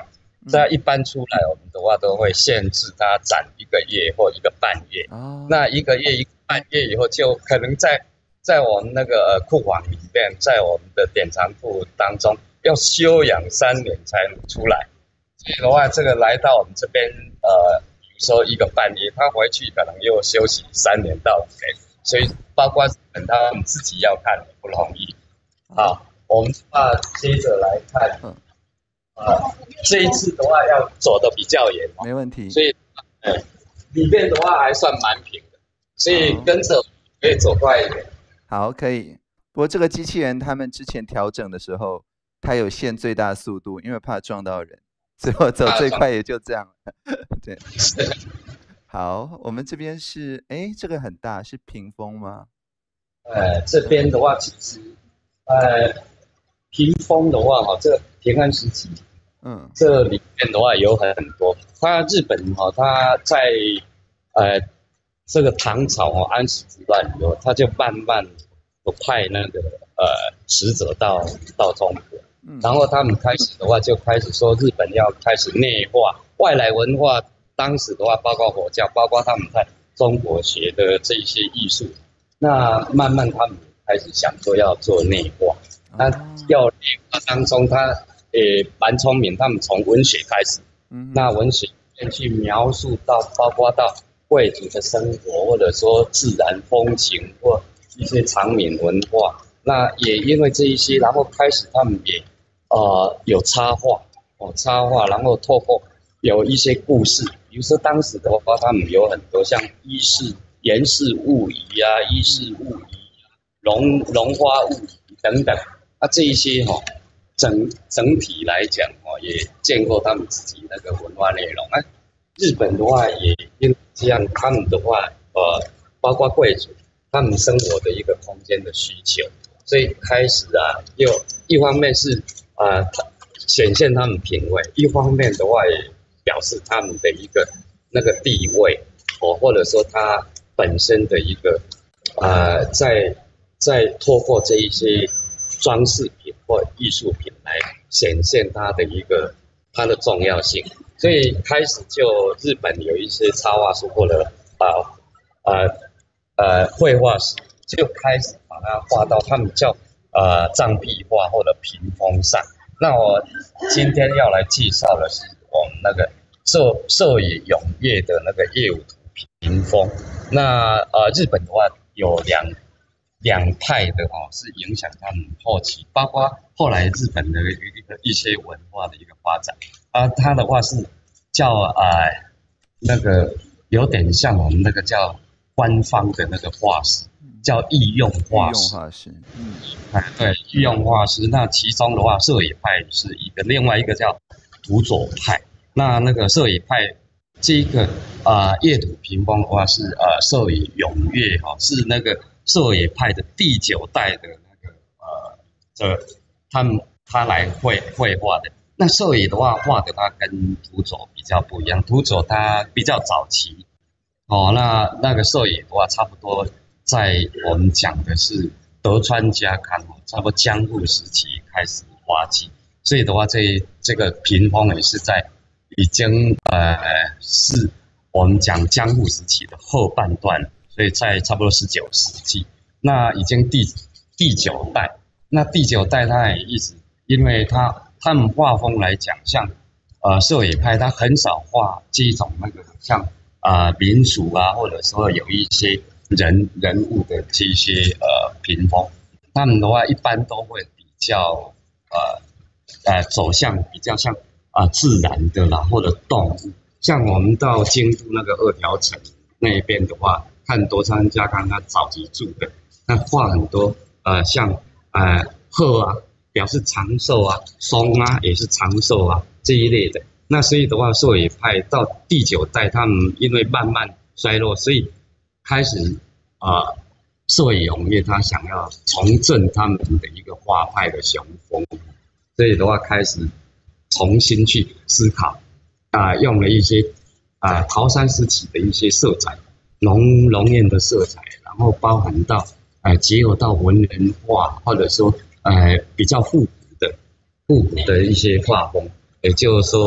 在一般出来，我们的话都会限制它展一个月或一个半月。哦，那一个月一个半月以后，就可能在在我们那个呃库房里面，在我们的典藏库当中，要休养三年才能出来。所以的话，这个来到我们这边，呃，比如说一个半月，他回去可能又休息三年到五年，所以包括等他们自己要看也不容易。好，我们啊接着来看。啊，这一次的话要走的比较远， 没问题。 所以，呃，里面的话还算蛮平的，所以跟着可以走快一点。 好，可以。不过这个机器人他们之前调整的时候，它有限最大速度，因为怕撞到人，最后走最快也就这样。对。好，我们这边是，哎，这个很大，是屏风吗？ 呃，这边的话其实，呃，屏风的话哈，这平安时期。嗯，这里面的话有很多。它日本哈，它在呃这个唐朝哈安史之乱以后，它就慢慢有派那个呃使者到到中国，嗯，然后他们开始的话就开始说日本要开始内化外来文化。当时的话，包括佛教，包括他们在中国学的这些艺术，那慢慢他们开始想说要做内化。那要内化当中，他也蛮聪明，他们从文学开始，嗯，那文学去描述到包括到贵族的生活，或者说自然风情或一些常民文化。那也因为这一些，然后开始他们也呃有插画哦，插画，然后透过有一些故事，比如说当时的话，他们有很多像伊势、颜氏物语啊、伊势物语、龙龙花物语等等。啊，这一些哈、哦，整整体来讲哦，也建构他们自己那个文化内容。啊，日本的话也因这样，他们的话呃，包括贵族，他们生活的一个空间的需求，所以开始啊，又一方面是啊、呃，显现他们品味，一方面的话也表示他们的一个那个地位哦，或者说他本身的一个呃，在在透过这一些装饰品或艺术品来显现它的一个它的重要性，所以开始就日本有一些插画师或者啊呃呃绘画师就开始把它画到他们叫呃障壁画或者屏风上。那我今天要来介绍的是我们那个寿寿野永业的那个业务图屏风。那呃日本的话有两。两派的哈、哦、是影响他们后期，包括后来日本的一个一些文化的一个发展啊，它的话是叫呃那个有点像我们那个叫官方的那个画师，叫御用画师。 画师，嗯， 哎对，御用画师。那其中的话，摄野派是一个，另外一个叫土佐派。那那个摄野派这一个啊叶土屏风的话是呃摄野永业哈，是那个。摄野派的第九代的那个呃，这他们他来绘绘画的。那摄野的话，画的他跟土佐比较不一样，土佐他比较早期，哦，那那个摄野的话，差不多在我们讲的是德川家康哦，差不多江户时期开始画起，所以的话，这这个屏风也是在已经呃是我们讲江户时期的后半段。所以在差不多十九世纪，那已经第第九代，那第九代他也一直，因为他他们画风来讲，像呃摄野派，他很少画这种那个像啊、呃、民俗啊，或者说有一些人人物的这些呃屏风，他们的话一般都会比较呃呃走向比较像啊、呃、自然的啦，或者动物，像我们到京都那个二条城那边的话。看多川家康他早期住的，那画很多呃像呃鹤啊，表示长寿啊，松啊也是长寿啊这一类的。那所以的话，摄野派到第九代，他们因为慢慢衰落，所以开始啊、呃，摄野永业他想要重振他们的一个画派的雄风，所以的话开始重新去思考啊、呃，用了一些啊、呃、桃山时期的一些色彩。浓浓艳的色彩，然后包含到呃结合到文人画，或者说呃比较复古的复古的一些画风，也就是说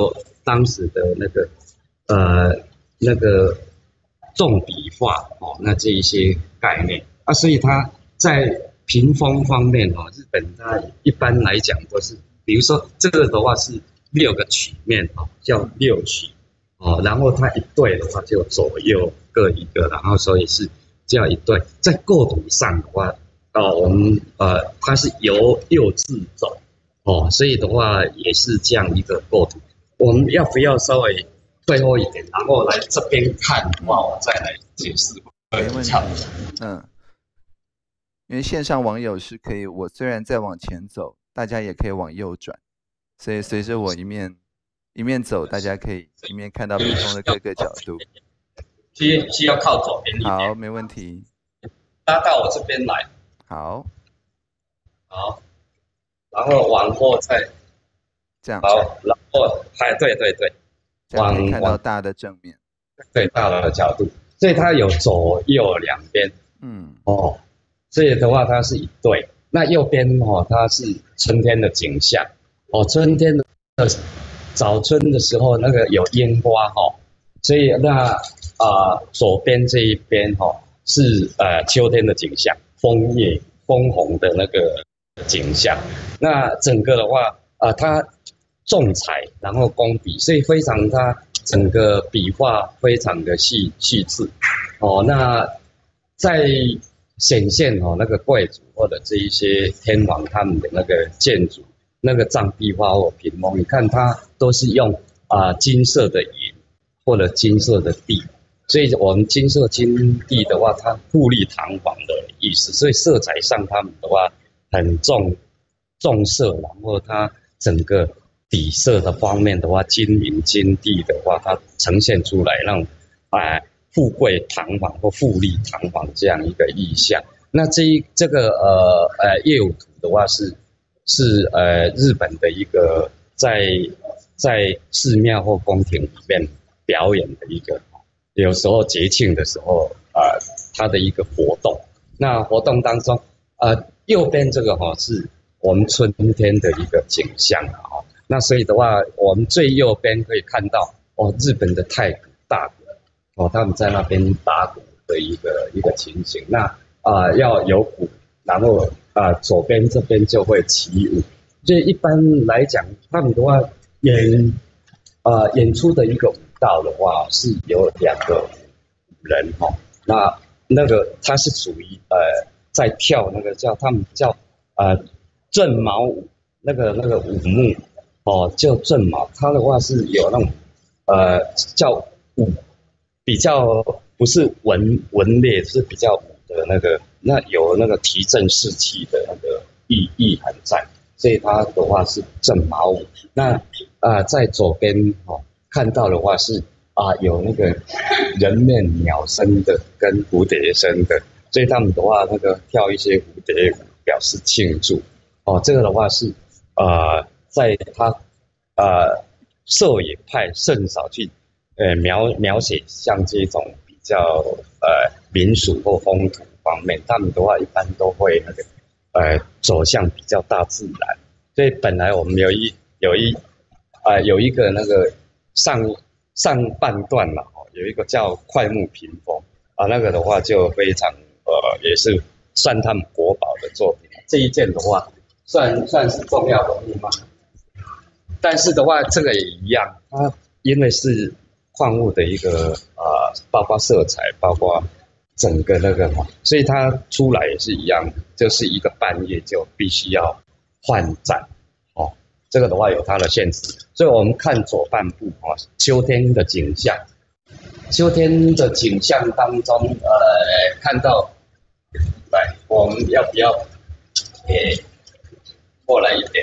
当时的那个呃那个重笔画哦，那这一些概念啊，所以它在屏风方面哦，日本它一般来讲都是，比如说这个的话是六个曲面哦，叫六曲哦，然后它一对的话就左右各一个，然后所以是这样一对。在构图上的话，哦，我们呃它是由右至左哦，所以的话也是这样一个构图。我们要不要稍微退后一点，然后来这边看的话，我再来解释。 没问题。嗯，因为线上网友是可以，我虽然在往前走，大家也可以往右转，所以随着我一面一面走，大家可以一面看到屏风的各个角度。 需需要靠左边一点。 好，没问题。 拉到我这边来。 好。 好，然后往后再这样。 好，然后哎，对对对， 往可以看到大的正面。 对，大的角度，所以它有左右两边。 嗯。 哦，所以的话它是一对。那右边哦，它是春天的景象。哦，春天的早春的时候，那个有烟花哈、哦，所以那啊、呃、左边这一边哈、哦、是呃秋天的景象，枫叶枫红的那个景象。那整个的话啊、呃，它重彩，然后工笔，所以非常它整个笔画非常的细细致。哦，那在显现哦那个贵族或者这一些天王他们的那个建筑。那个障壁画或屏风，你看它都是用啊、呃、金色的银或者金色的地，所以我们金色金地的话，它富丽堂皇的意思，所以色彩上他们的话很重重色，然后它整个底色的方面的话，金银金地的话，它呈现出来让啊、呃、富贵堂皇或富丽堂皇这样一个意象。那这一这个呃呃业务图的话是。是呃日本的一个在在寺庙或宫廷里面表演的一个，有时候节庆的时候啊、呃，它的一个活动。那活动当中，呃右边这个哈、哦、是我们春天的一个景象啊、哦。那所以的话，我们最右边可以看到哦日本的太鼓大鼓哦，他们在那边打鼓的一个一个情形。那啊、呃、要有鼓，然后。啊，左边这边就会起舞，所以一般来讲，他们的话演啊、呃、演出的一个舞蹈的话是有两个人哈、哦，那那个他是属于呃在跳那个叫他们叫呃正毛舞，那个那个舞目哦叫正毛，他的话是有那种呃叫舞比较不是文文列，是比较舞的那个。那有那个提振士气的那个意意涵在，所以它的话是正毛舞。那啊、呃，在左边哦看到的话是啊、呃、有那个人面鸟身的跟蝴蝶身的，所以他们的话那个跳一些蝴蝶舞表示庆祝。哦，这个的话是呃在他呃摄影派甚少去呃描描写像这种比较呃民俗或风土。方面，他们的话一般都会那个，呃，走向比较大自然。所以本来我们有一有一，呃，有一个那个上上半段嘛，哦，有一个叫快木屏风啊，那个的话就非常呃，也是算他们国宝的作品。这一件的话，算算是重要文物嘛。但是的话，这个也一样，它因为是矿物的一个啊、呃，包括色彩，包括。整个那个哈，所以它出来也是一样，就是一个半夜就必须要换站，哦，这个的话有它的限制，所以我们看左半部啊，秋天的景象，秋天的景象当中，呃，看到，来，我们要不要，诶，过来一点，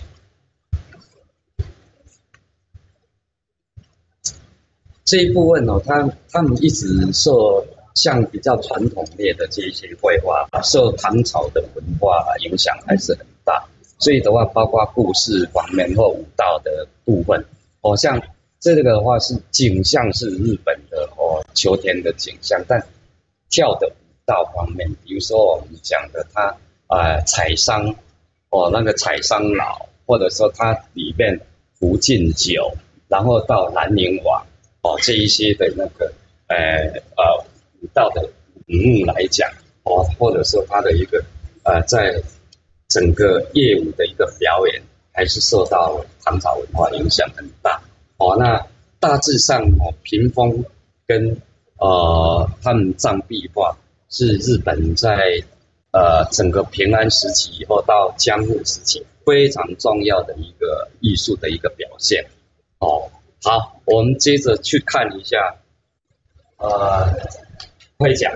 这一部分哦，他他们一直受。像比较传统类的这一些绘画，受唐朝的文化影响还是很大，所以的话，包括故事方面或舞蹈的部分，哦，像这个的话是景象是日本的哦秋天的景象，但跳的舞蹈方面，比如说我们讲的它呃采桑哦那个采桑老，或者说它里面福晋酒然后到兰陵王哦这一些的那个呃呃武道的武目来讲哦，或者说他的一个呃在整个业务的一个表演，还是受到唐朝文化影响很大哦。那大致上哦，屏风跟呃他们藏壁画是日本在呃整个平安时期以后到江户时期非常重要的一个艺术的一个表现哦。好，我们接着去看一下呃盔甲。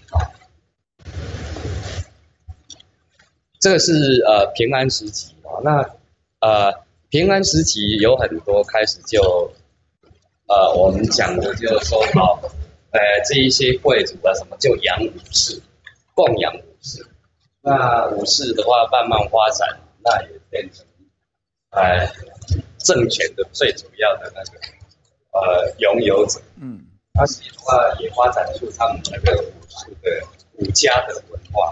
这个是呃平安时期哦，那呃平安时期有很多开始就呃我们讲的就是说哦，呃这一些贵族啊什么就养武士，供养武士，那武士的话慢慢发展，那也变成呃政权的最主要的那个呃拥有者，嗯，而且的话也发展出他们那个武术的武家的文化。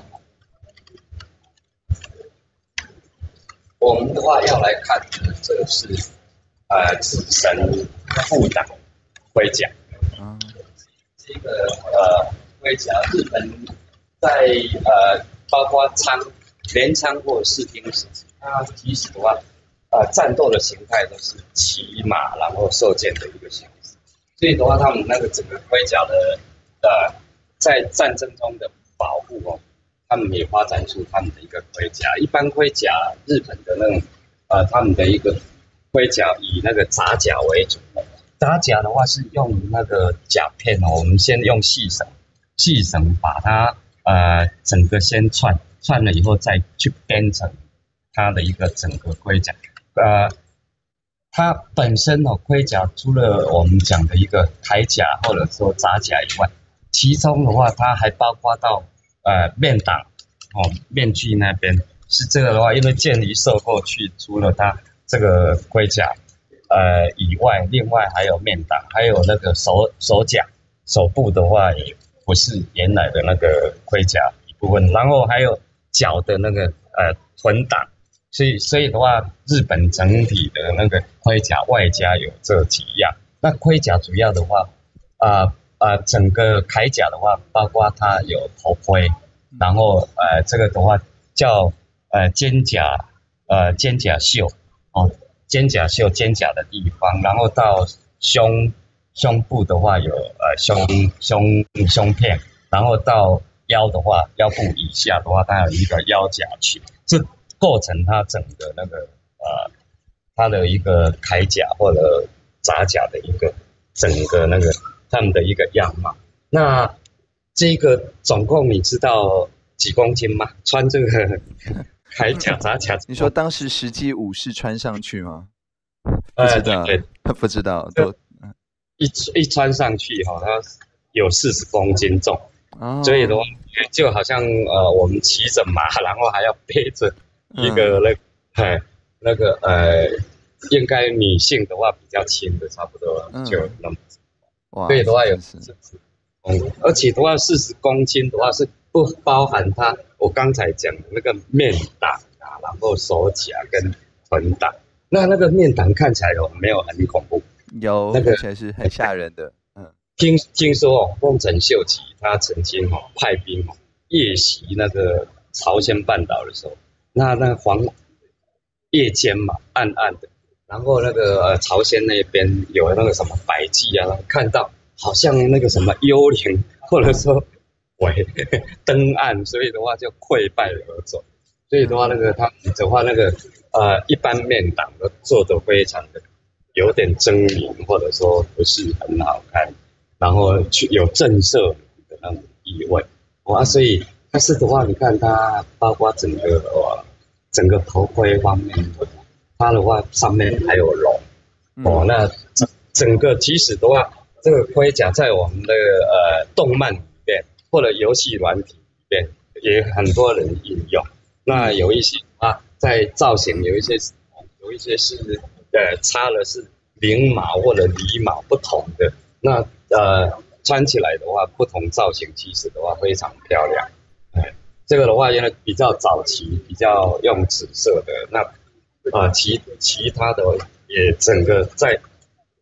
我们的话要来看的，这个是呃紫神副党盔甲。嗯，这个呃盔甲，日本在呃包括仓、镰仓或士兵时期，它其实的话，呃战斗的形态都是骑马然后受箭的一个形式，所以的话，他们那个整个盔甲的呃在战争中的保护哦。他们也发展出他们的一个盔甲，一般盔甲日本的那种，呃，他们的一个盔甲以那个杂甲为主。杂甲的话是用那个甲片哦，我们先用细绳，细绳把它呃整个先串，串了以后再去编成它的一个整个盔甲。呃，它本身哦盔甲除了我们讲的一个铠甲或者说杂甲以外，其中的话它还包括到呃，面挡哦，面具那边是这个的话，因为剑离射过去，除了它这个盔甲呃以外，另外还有面挡，还有那个手手甲、手部的话也不是原来的那个盔甲一部分，然后还有脚的那个呃臀挡，所以所以的话，日本整体的那个盔甲外加有这几样。那盔甲主要的话，啊、呃。呃，整个铠甲的话，包括它有头盔，然后呃，这个的话叫呃肩甲，呃肩甲袖哦，肩甲袖肩甲的地方，然后到胸胸部的话有呃胸胸胸片，然后到腰的话，腰部以下的话，它有一个腰甲群，这构成它整个那个呃它的一个铠甲或者杂甲的一个整个那个。他们的一个样貌，那这个总共你知道几公斤吗？穿这个铠甲杂甲， 你说当时实际武士穿上去吗？不知道， 呃、对对不知道，都一一穿上去哈、哦，它有四十公斤重，哦、所以的话就好像呃我们骑着马，然后还要背着一个那个、嗯、那个呃，应该女性的话比较轻的，差不多就那么。嗯所以的话有四十公斤，而且的话四十公斤的话是不包含它我刚才讲的那个面挡啊，然后手甲跟臀挡。那那个面挡看起来有没有很恐怖？ 有，那个看起来是很吓人的。嗯， 听听说哦，丰臣秀吉他曾经哦派兵哦夜袭那个朝鲜半岛的时候，那那个黄夜间嘛，暗暗的。然后那个呃朝鲜那边有那个什么百济啊，看到好像那个什么幽灵，或者说喂登岸，所以的话就溃败而走。所以的话，那个他们的话，那个呃一般面挡都做得非常的有点狰狞，或者说不是很好看，然后去有震慑的那种意味。哇、哦，所以但是的话，你看它包括整个呃整个头盔方面的。它的话上面还有龙、嗯、哦，那整个其实的话，这个盔甲在我们的呃动漫里面或者游戏软体里面也很多人应用。那有一些啊，在造型有一些有一些是呃插了是翎毛或者狸毛不同的，那呃穿起来的话，不同造型其实的话非常漂亮。哎，这个的话因为比较早期，比较用紫色的那。啊，其其他的也整个在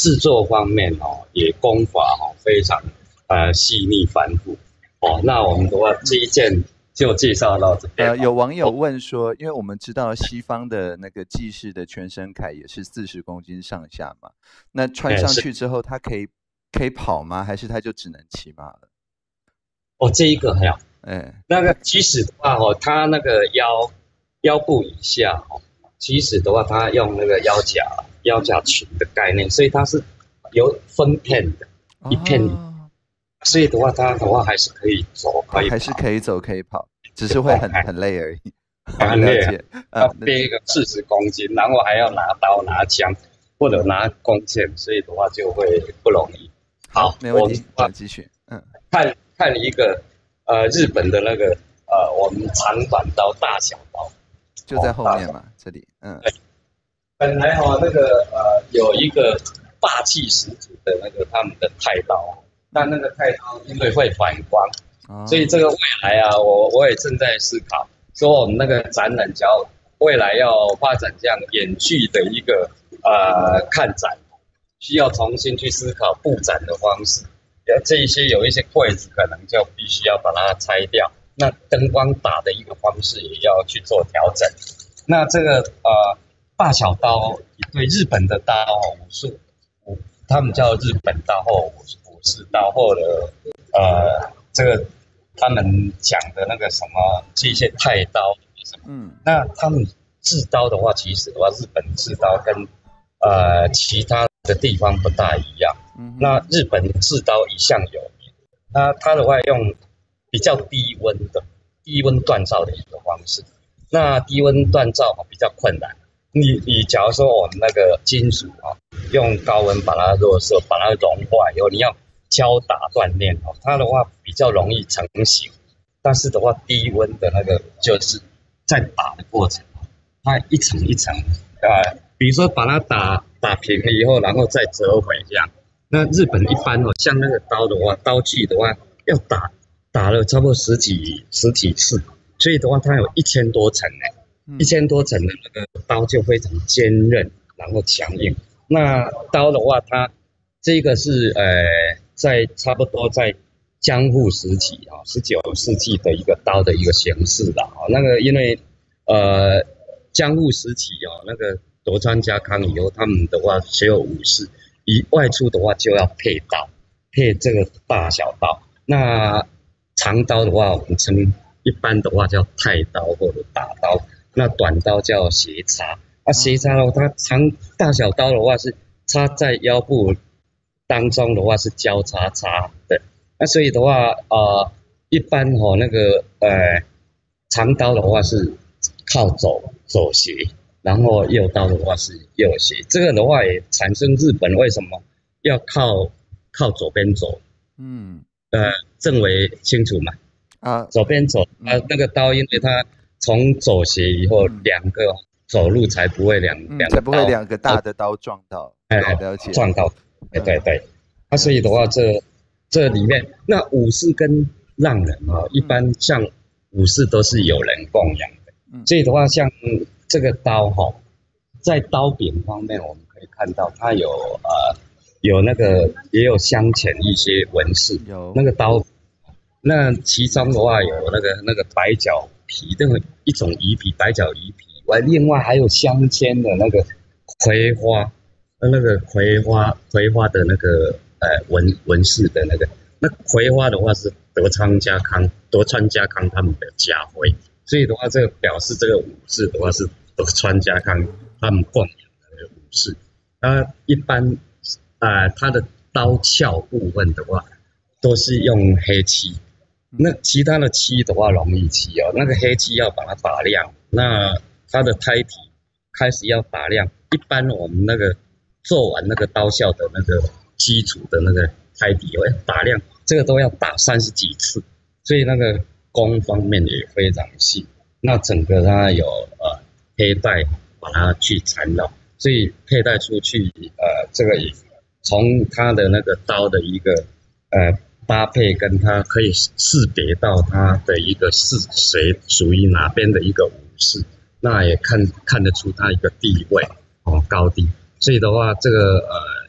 制作方面哦，也功法哦非常呃细腻繁复哦。那我们的话这一件就介绍到这边。 呃，有网友问说，因为我们知道西方的那个济世的全身铠也是四十公斤上下嘛，那穿上去之后，它可以可以跑吗？还是它就只能骑马了？ 哦，这一个还好， 哎， 那个其实的话哦，它那个腰腰部以下哦，其实的话它用那个腰甲腰甲裙的概念，所以它是有分片的，一片。哦，所以的话，它的话还是可以走，可以跑， 还是可以走，可以跑，只是会很很累而已。 很累啊，要背一个四十公斤，然后还要拿刀、拿枪或者拿弓箭，所以的话就会不容易。好， 没问题，我继续。嗯， 看看一个呃日本的那个呃我们长短刀、大小刀， 就在后面嘛，哦、这里。嗯， 对。本来哈、哦、那个呃有一个霸气十足的那个他们的太刀。那那个太刀因为会反光，哦、所以这个未来啊，我我也正在思考，说我们那个展览，只要未来要发展这样远距的一个呃看展，需要重新去思考布展的方式。这一些有一些柜子可能就必须要把它拆掉，那灯光打的一个方式也要去做调整。那这个呃大小刀对日本的刀武术，他们叫日本刀或武术。是刀或者呃，这个他们讲的那个什么这些太刀什么，嗯，那他们制刀的话，其实的话，日本制刀跟呃其他的地方不大一样。嗯，那日本制刀一向有名，那它的话用比较低温的低温锻造的一个方式。那低温锻造比较困难，你你假如说我们那个金属啊，用高温把它弱色，把它融化以后，你要敲打锻炼哦，它的话比较容易成型，但是的话低温的那个就是在打的过程，它一层一层啊，比如说把它打打平了以后，然后再折回这样。那日本一般哦，像那个刀的话，刀具的话要打打了差不多十几十几次，所以的话它有一千多层呢，一千多层的那个刀就非常坚韧，然后强硬。那刀的话，它这个是呃。在差不多在江户时期啊，十九世纪的一个刀的一个形式啦啊，那个因为呃江户时期啊，那个德川家康以后，他们的话所有武士一外出的话就要配刀，配这个大小刀。那长刀的话，我们称一般的话叫太刀或者大刀，那短刀叫斜插。啊，斜插的话，它长大小刀的话是插在腰部。当中的话是交叉插的，那所以的话，呃，一般哦那个呃长刀的话是靠左左斜，然后右刀的话是右斜。这个的话也产生日本为什么要靠靠左边走？嗯，呃，正为清楚嘛？啊，左边走啊，那个刀因为它从左斜以后，两个走路才不会两两、嗯、 才不会两个大的刀撞到，哎，了解， 撞到。对对对，那、啊、所以的话，这这里面那武士跟浪人啊、哦，一般像武士都是有人供养的，嗯、所以的话，像这个刀哈、哦，在刀柄方面，我们可以看到它有呃有那个也有镶嵌一些纹饰，有那个刀，那其中的话有那个那个白角皮的一种鱼皮，白角鱼皮，外另外还有镶嵌的那个葵花。那个葵花，葵花的那个呃纹纹饰的那个，那葵花的话是德川家康，德川家康他们的家徽，所以的话，这个表示这个武士的话是德川家康他们供养的武士。那一般啊、呃，它的刀鞘部分的话，都是用黑漆，那其他的漆的话容易漆哦，那个黑漆要把它打亮，那它的胎体开始要打亮，一般我们那个。做完那个刀鞘的那个基础的那个胎底，要打亮，这个都要打三十几次，所以那个工方面也非常细。那整个它有呃黑带把它去缠绕，所以佩戴出去呃这个也从它的那个刀的一个呃搭配，跟它可以识别到它的一个是谁属于哪边的一个武士，那也看看得出它一个地位哦高低。所以的话，这个呃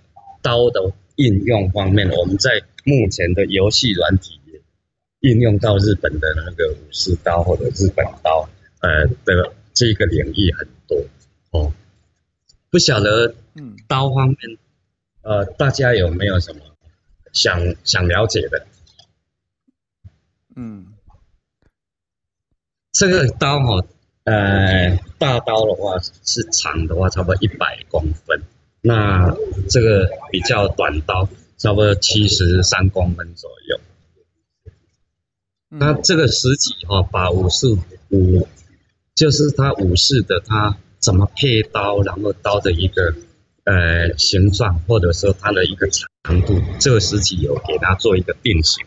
刀的应用方面，我们在目前的游戏软体应用到日本的那个武士刀或者日本刀，呃的这个领域很多哦。不晓得刀方面，呃，大家有没有什么想想了解的？ 嗯， 这个刀哈、哦，呃，大刀的话是长的话差不多一百公分，那这个比较短刀差不多七十三公分左右。那这个实体哈、哦，把武士武就是他武士的他怎么配刀，然后刀的一个呃形状，或者说它的一个长度，这个实体有给他做一个定型。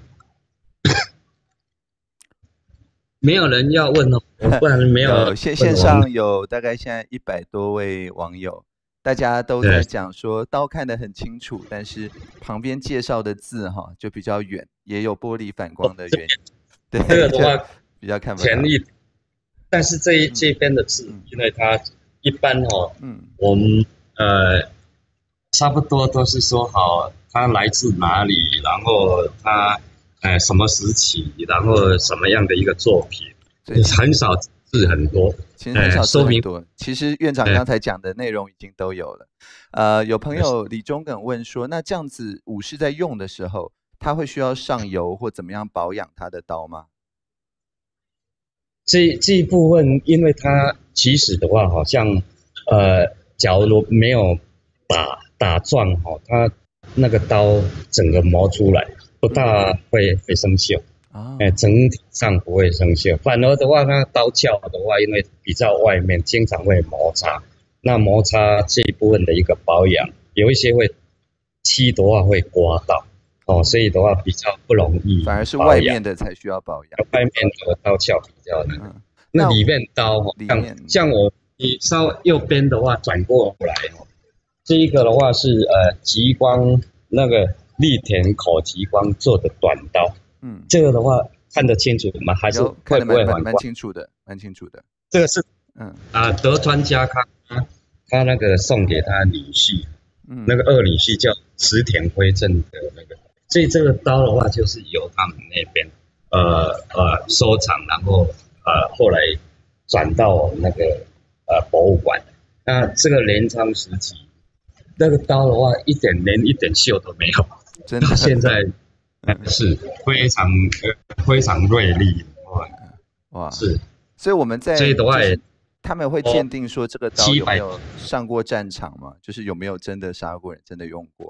没有人要问哦，不然没有。 有线线上有大概现在一百多位网友，大家都在讲说刀看得很清楚，但是旁边介绍的字哈就比较远，也有玻璃反光的原因。对， 这个的话比较看不到。 前一，但是这一这边的字， 嗯、 因为它一般哦， 嗯， 我们呃差不多都是说好它来自哪里，然后它。呃，什么时期，然后什么样的一个作品，很少字很多， 其实很少字很多。呃、其实院长刚才讲的内容已经都有了。呃，有朋友李中耿问说，那这样子武士在用的时候，他会需要上油或怎么样保养他的刀吗？ 这这一部分，因为它其实的话，好像呃，假如没有打打撞哈，它那个刀整个磨出来。不大会会生锈，哎、呃，整体上不会生锈。反而的话，它刀鞘的话，因为比较外面，经常会摩擦。那摩擦这一部分的一个保养，有一些会漆的话会刮到，哦，所以的话比较不容易。 反而是外面的才需要保养。 外面的刀鞘比较那个，嗯、那里面刀哈，像像我你稍右边的话转过来哦，这一个的话是呃极光那个。立田口极光做的短刀，嗯，这个的话看得清楚吗？还是会不会反光？ 蛮清楚的，蛮清楚的。 这个是，嗯啊，德川家康他那个送给他女婿，嗯，那个二女婿叫石田辉正的那个，所以这个刀的话就是由他们那边呃呃收藏，然后呃后来转到那个呃博物馆。那这个镰仓时期那个刀的话，一点连一点锈都没有。 真的， 现在是非常呃非常锐利， 哇， 是， 所以我们在所以的话， 他们会鉴定说这个刀有没有上过战场吗？就是有没有真的杀过人，真的用过？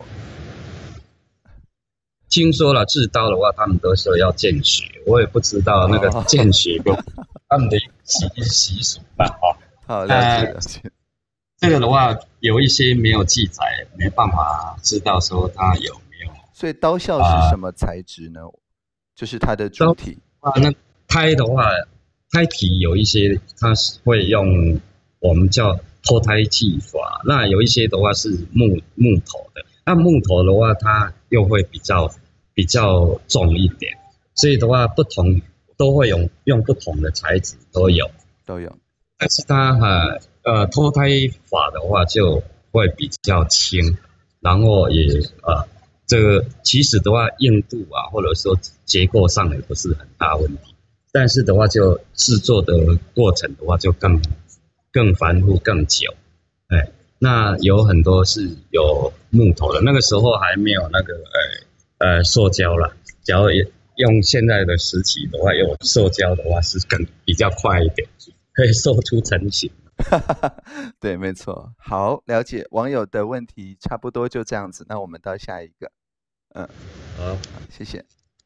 听说了制刀的话，他们都说要见血，我也不知道那个见血不，他们的习习俗吧，哈。 好，了解了解。 这个的话，有一些没有记载，没办法知道说它有没有。 所以刀鞘是什么材质呢？呃、就是它的主体啊。那胎的话，胎体有一些它是会用我们叫脱胎技法，那有一些的话是木木头的。那木头的话，它又会比较比较重一点，所以的话不同都会用用不同的材质都有都有。 但是它哈呃脱胎法的话就会比较轻，然后也呃。这个其实的话，硬度啊，或者说结构上也不是很大问题，但是的话，就制作的过程的话，就更更繁复、更久。哎，那有很多是有木头的，那个时候还没有那个呃呃塑胶啦。假如用现在的实体的话，用塑胶的话是更比较快一点，可以做出成型。 对，没错。好，了解网友的问题，差不多就这样子。那我们到下一个。嗯， 好， 谢谢。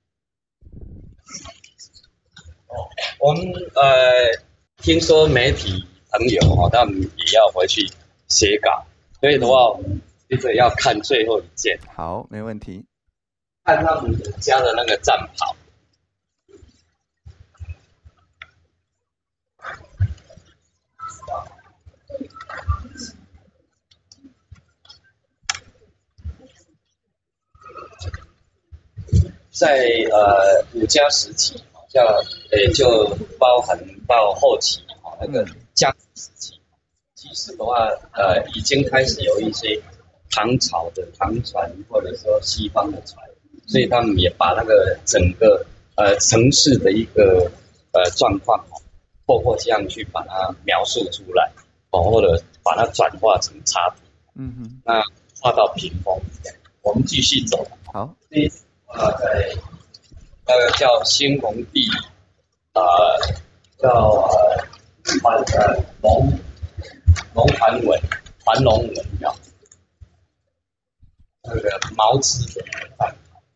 哦，我们呃听说媒体朋友哦，他们也要回去写稿，所以的话，我们接着要看最后一件。 好，没问题。 看他们家的那个战袍。在呃武家时期，叫呃就包含到后期啊那个江时期，其实的话呃已经开始有一些唐朝的唐船，或者说西方的船，所以他们也把那个整个呃城市的一个呃状况哦，透过这样去把它描述出来哦，或者把它转化成插图。 嗯哼， 那画到屏风，我们继续走。 好， 这一幅画在那个叫新红地，呃，叫呃传呃龙龙盘纹盘龙纹叫那个毛织的蛋。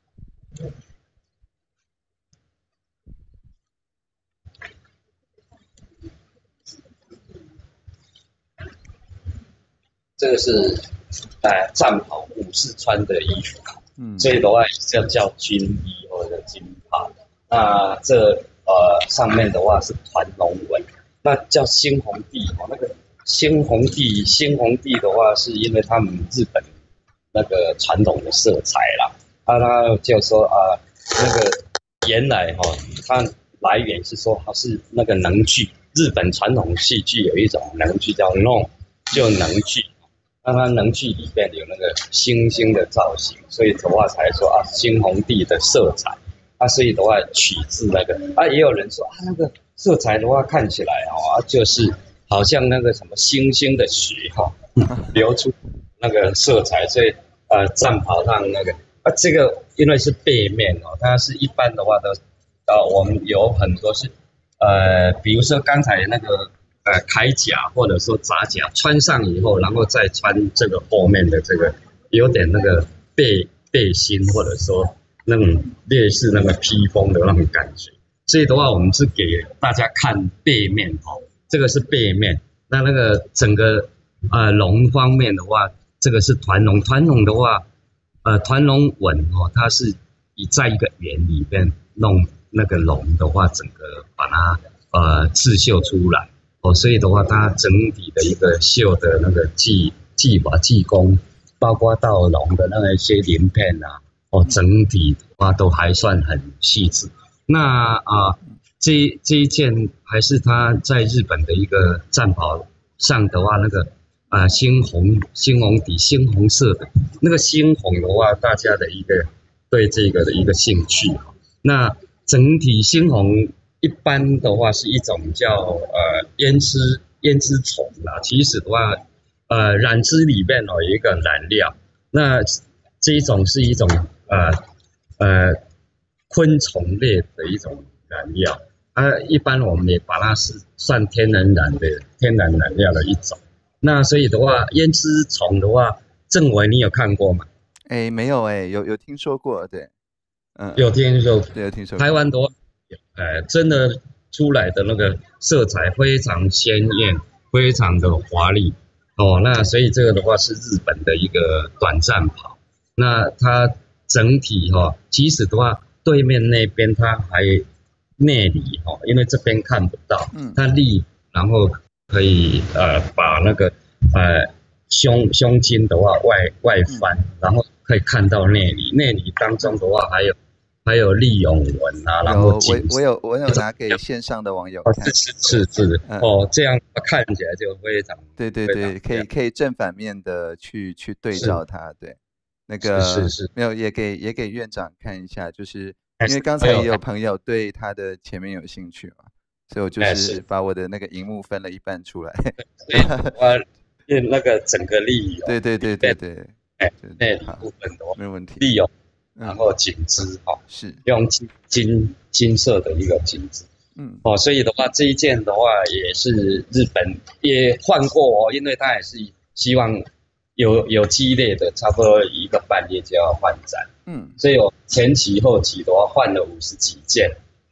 这个是呃战袍武士穿的衣服，嗯，所以的话叫叫军衣或者军袍。那这呃上面的话是团龙纹，那叫猩红地哦。那个猩红地，猩红地的话是因为他们日本那个传统的色彩啦。啊，他就说啊，那个原来哈、哦，它来源是说它是那个能剧，日本传统戏剧有一种能剧叫弄，就能剧。那它能剧里面有那个星星的造型，所以的话才说啊，猩红地的色彩，啊，所以的话取自那个啊，也有人说啊，那个色彩的话看起来哦，啊，就是好像那个什么星星的血哈、哦，流出那个色彩，所以呃，战袍上那个啊，这个因为是背面哦，它是一般的话都啊，我们有很多是呃，比如说刚才那个。呃，铠甲或者说甲甲穿上以后，然后再穿这个后面的这个有点那个背背心，或者说那种类似那个披风的那种感觉。所以的话，我们是给大家看背面哦，这个是背面。那那个整个呃龙方面的话，这个是团龙，团龙的话，呃团龙纹哦，它是以在一个圆里面弄那个龙的话，整个把它呃刺绣出来。哦，所以的话，它整体的一个绣的那个技技法、技工，包括到龙的那个一些鳞片啊，哦，整体的话都还算很细致。那啊、呃，这这一件还是它在日本的一个战袍上的话，那个啊、呃、猩红猩红底猩红色的那个猩红的话，大家的一个对这个的一个兴趣。那整体猩红。一般的话是一种叫呃胭脂胭脂虫啦，其实的话，呃染织里面哦有一个染料，那这一种是一种呃呃昆虫类的一种染料，啊一般我们也把它是算天然染的天然染料的一种。那所以的话，胭脂虫的话，政委你有看过吗？ 哎，没有哎，有有听说过，对，嗯， 有听说， 对，有听说过。 台湾的话。呃，真的出来的那个色彩非常鲜艳，非常的华丽哦。那所以这个的话是日本的一个短战袍。那它整体哈、哦，其实的话，对面那边它还内里哦，因为这边看不到，它立，然后可以呃把那个呃胸胸襟的话外外翻，然后可以看到内里，内里当中的话还有。还有利用纹啊，然后我我有我有拿给线上的网友看， 是是是是、嗯、哦，这样看起来就非常对对对，可以可以正反面的去去对照它，对，那个是是是没有也给也给院长看一下，就是因为刚才也有朋友对他的前面有兴趣嘛，所以我就是把我的那个荧幕分了一半出来， 我用那个整个利用， 对对对对对， 哎，那部分的话没有问题， 利用。然后锦织哈、哦， 是用金金金色的一个锦织，嗯，哦，所以的话这一件的话也是日本也换过哦，因为他也是希望有有激烈的，差不多一个半月就要换展，嗯，所以我前期后期的话换了五十几件。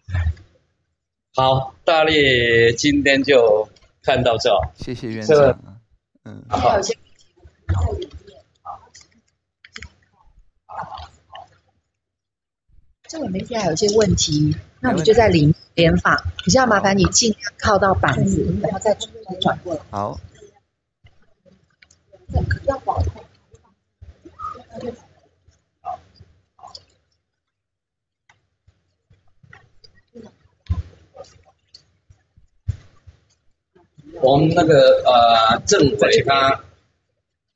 好，大列今天就看到这， 谢谢院长，嗯， 还有一些。这我们现在有一些问题，那我们就在里联访，可是要麻烦你尽量靠到板子，然后再再转过来。 好。 要保护。 我们那个呃政委他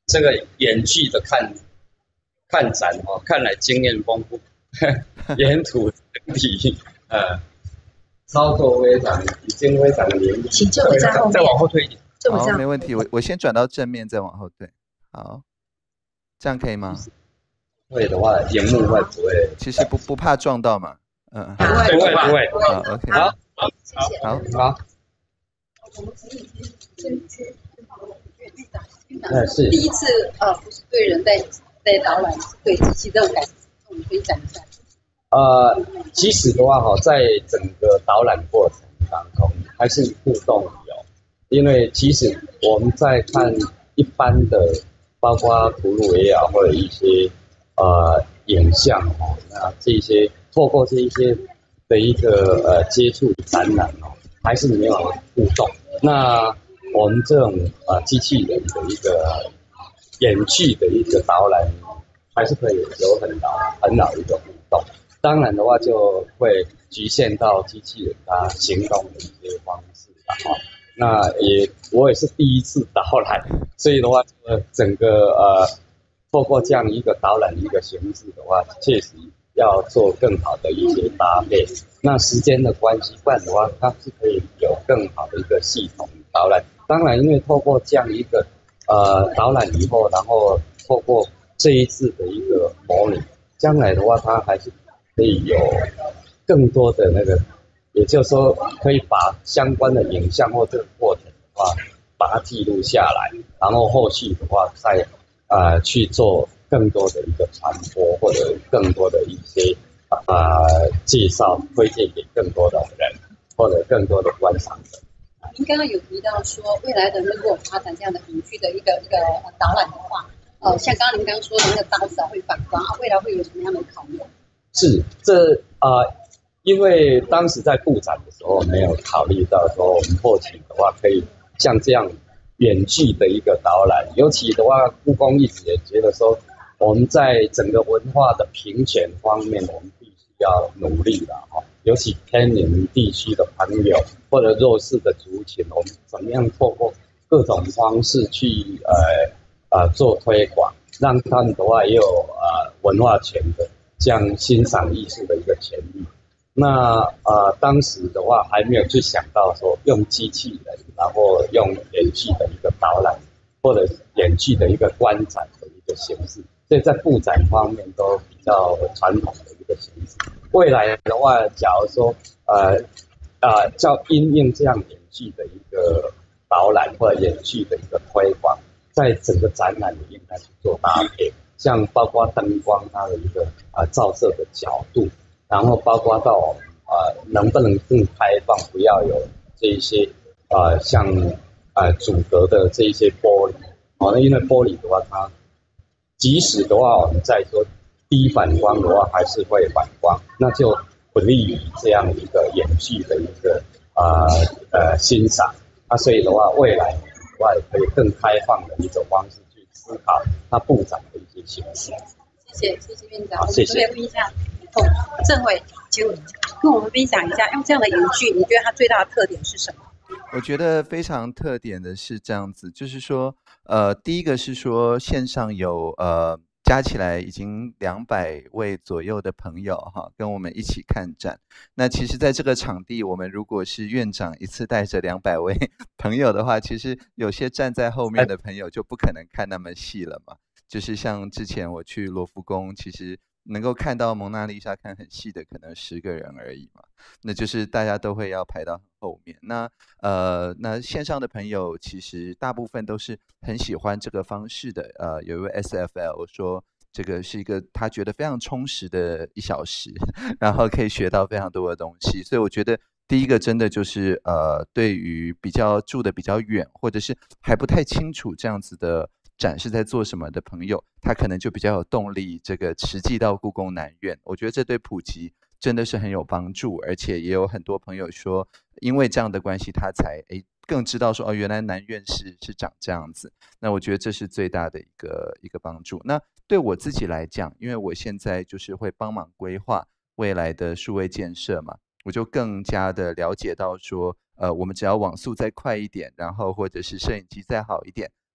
这个演剧的看看展哦，看来经验丰富，沿途整体呃操作非常已经非常严密。 请政委在后面， 再往后推一点。 好，没问题，我我先转到正面，再往后退。好，这样可以吗？ 会的话，荧幕会不会？ 其实不不怕撞到嘛，嗯， 不会不会不会。 好 ，OK， 好， 好，谢谢， 好， 好。 我们可以先去院长，院长是第一次呃，不是对人在在导览，对机器这种感觉，我们可以讲一下。 呃，其实的话哈，在整个导览过程当中，还是互动有，因为其实我们在看一般的，包括图录也好，或者一些呃影像哦，那这些透过这一些的一个呃接触展览哦，还是没有互动。那我们这种呃机器人的一个演剧的一个导览，还是可以有很好很好的一个互动。当然的话，就会局限到机器人它行动的一些方式了哈。那也我也是第一次导览，所以的话，呃，整个呃，透过这样一个导览一个形式的话，确实要做更好的一些搭配。那时间的关系，不然的话，它是可以有更好的一个系统导览。当然，因为透过这样一个呃导览以后，然后透过这一次的一个模拟，将来的话，它还是可以有更多的那个，也就是说，可以把相关的影像或这个过程的话，把它记录下来，然后后续的话再呃去做更多的一个传播，或者更多的一些呃介绍，推荐给更多的人，或者更多的观赏者。 您刚刚有提到说，未来的如果发展这样的影剧的一个一个导览的话，呃，像刚刚您刚刚说的那个刀子啊会反光啊，未来会有什么样的考虑？ 是，这啊、呃，因为当时在布展的时候没有考虑到说我们后期的话可以像这样远距的一个导览，尤其的话，故宫一直也觉得说我们在整个文化的平权方面，我们必须要努力的哈。尤其偏远地区的朋友或者弱势的族群，我们怎么样透过各种方式去呃呃做推广，让他们的话也有呃文化权的这样欣赏艺术的一个权利。那呃当时的话还没有去想到说用机器人，然后用演剧的一个导览或者演剧的一个观展的一个形式，所以在布展方面都比较传统的一个形式。未来的话，假如说呃呃叫因应这样演剧的一个导览或者演剧的一个推广，在整个展览里应该去做搭配，像包括灯光它的一个呃照射的角度，然后包括到呃能不能更开放，不要有这一些呃像呃阻隔的这一些玻璃，哦，那因为玻璃的话，它即使的话我们在说低反光的话，还是会反光，那就不利于这样一个演剧的一个呃呃欣赏。那所以的话，未来的话也可以更开放的一种方式去思考它布展的一些形式。 谢谢，谢谢院长。 谢谢。 我们问一下，哦，政委，请跟我们分享一下，用这样的演剧，你觉得它最大的特点是什么？ 我觉得非常特点的是这样子，就是说，呃，第一个是说线上有呃加起来已经两百位左右的朋友哈，跟我们一起看展。那其实在这个场地，我们如果是院长一次带着两百位朋友的话，其实有些站在后面的朋友就不可能看那么细了嘛。就是像之前我去罗浮宫，其实能够看到蒙娜丽莎看很细的可能十个人而已嘛，那就是大家都会要排到后面。那呃，那线上的朋友其实大部分都是很喜欢这个方式的。呃，有一位 S F L 说，这个是一个他觉得非常充实的一小时，然后可以学到非常多的东西。所以我觉得第一个真的就是呃，对于比较住的比较远，或者是还不太清楚这样子的展是在做什么的朋友，他可能就比较有动力这个实际到故宫南院。我觉得这对普及真的是很有帮助，而且也有很多朋友说因为这样的关系他才诶更知道说哦，原来南院是是长这样子。那我觉得这是最大的一个一个帮助。那对我自己来讲，因为我现在就是会帮忙规划未来的数位建设嘛，我就更加的了解到说呃，我们只要网速再快一点，然后或者是摄影机再好一点，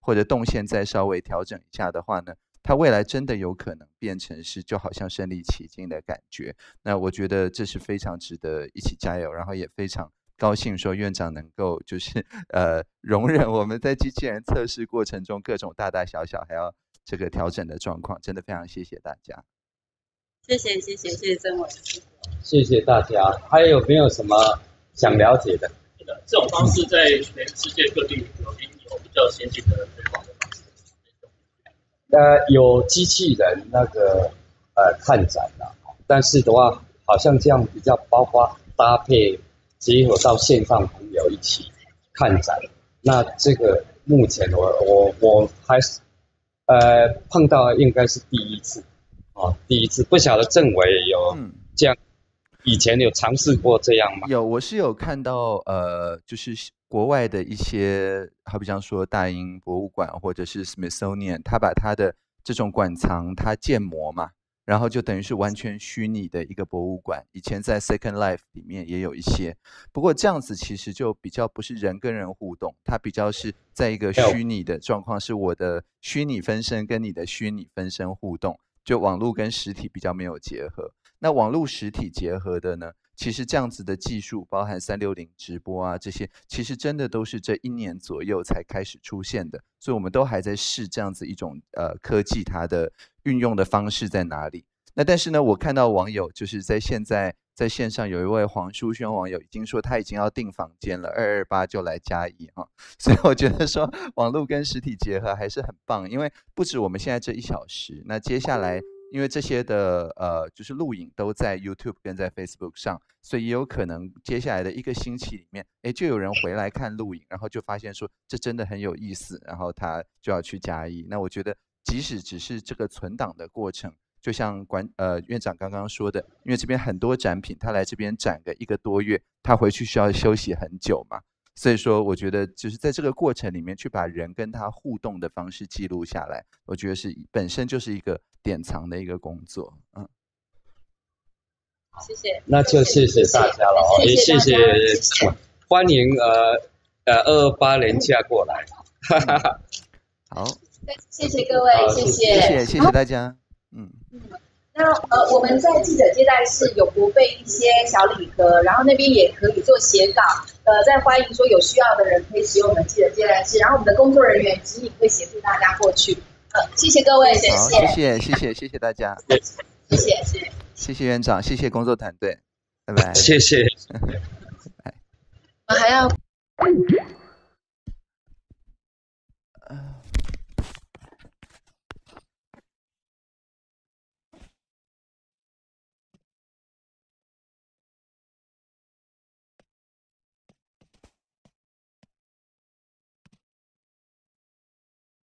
或者动线再稍微调整一下的话呢，它未来真的有可能变成是就好像身临其境的感觉。那我觉得这是非常值得一起加油，然后也非常高兴说院长能够就是呃容忍我们在机器人测试过程中各种大大小小还要这个调整的状况，真的非常谢谢大家。 谢谢谢谢谢谢曾伟， 谢谢大家。还有没有什么想了解的？ 这种方式在全世界各地有有比较先进的推广的方式。 呃，有机器人那个呃看展啦、啊，但是的话，好像这样比较包括搭配结合到线上朋友一起看展。那这个目前我我我还是呃碰到应该是第一次哦，第一次不晓得政委有这样。嗯以前有尝试过这样吗？ 有，我是有看到，呃，就是国外的一些，好比方说大英博物馆或者是 Smithsonian， 他把他的这种馆藏它建模嘛，然后就等于是完全虚拟的一个博物馆。以前在 Second Life 里面也有一些，不过这样子其实就比较不是人跟人互动，它比较是在一个虚拟的状况，是我的虚拟分身跟你的虚拟分身互动，就网络跟实体比较没有结合。那网络实体结合的呢，其实这样子的技术，包含三六零直播啊这些，其实真的都是这一年左右才开始出现的，所以我们都还在试这样子一种呃科技它的运用的方式在哪里。那但是呢，我看到网友就是在现在在线上有一位黄淑轩网友已经说他已经要订房间了，二二八就来嘉义哈，所以我觉得说网络跟实体结合还是很棒，因为不止我们现在这一小时，那接下来。因为这些的呃，就是录影都在 YouTube 跟在 Facebook 上，所以也有可能接下来的一个星期里面，哎，就有人回来看录影，然后就发现说这真的很有意思，然后他就要去嘉义。那我觉得，即使只是这个存档的过程，就像馆呃院长刚刚说的，因为这边很多展品，他来这边展个一个多月，他回去需要休息很久嘛。所以说，我觉得就是在这个过程里面去把人跟他互动的方式记录下来，我觉得是本身就是一个典藏的一个工作。嗯， 谢谢， 那就谢谢大家了哦，也谢谢，欢迎呃呃二二八连假过来，哈哈哈。 好， 谢谢各位，谢谢， 谢谢谢谢大家，嗯。 那呃，我们在记者接待室有不备一些小礼盒，然后那边也可以做写稿，呃，再欢迎说有需要的人可以使用我们记者接待室，然后我们的工作人员指引会协助大家过去。呃，谢谢各位，谢谢， 谢谢谢谢谢谢大家， 谢谢谢谢谢谢院长，谢谢工作团队，拜拜， 谢谢， 我还要。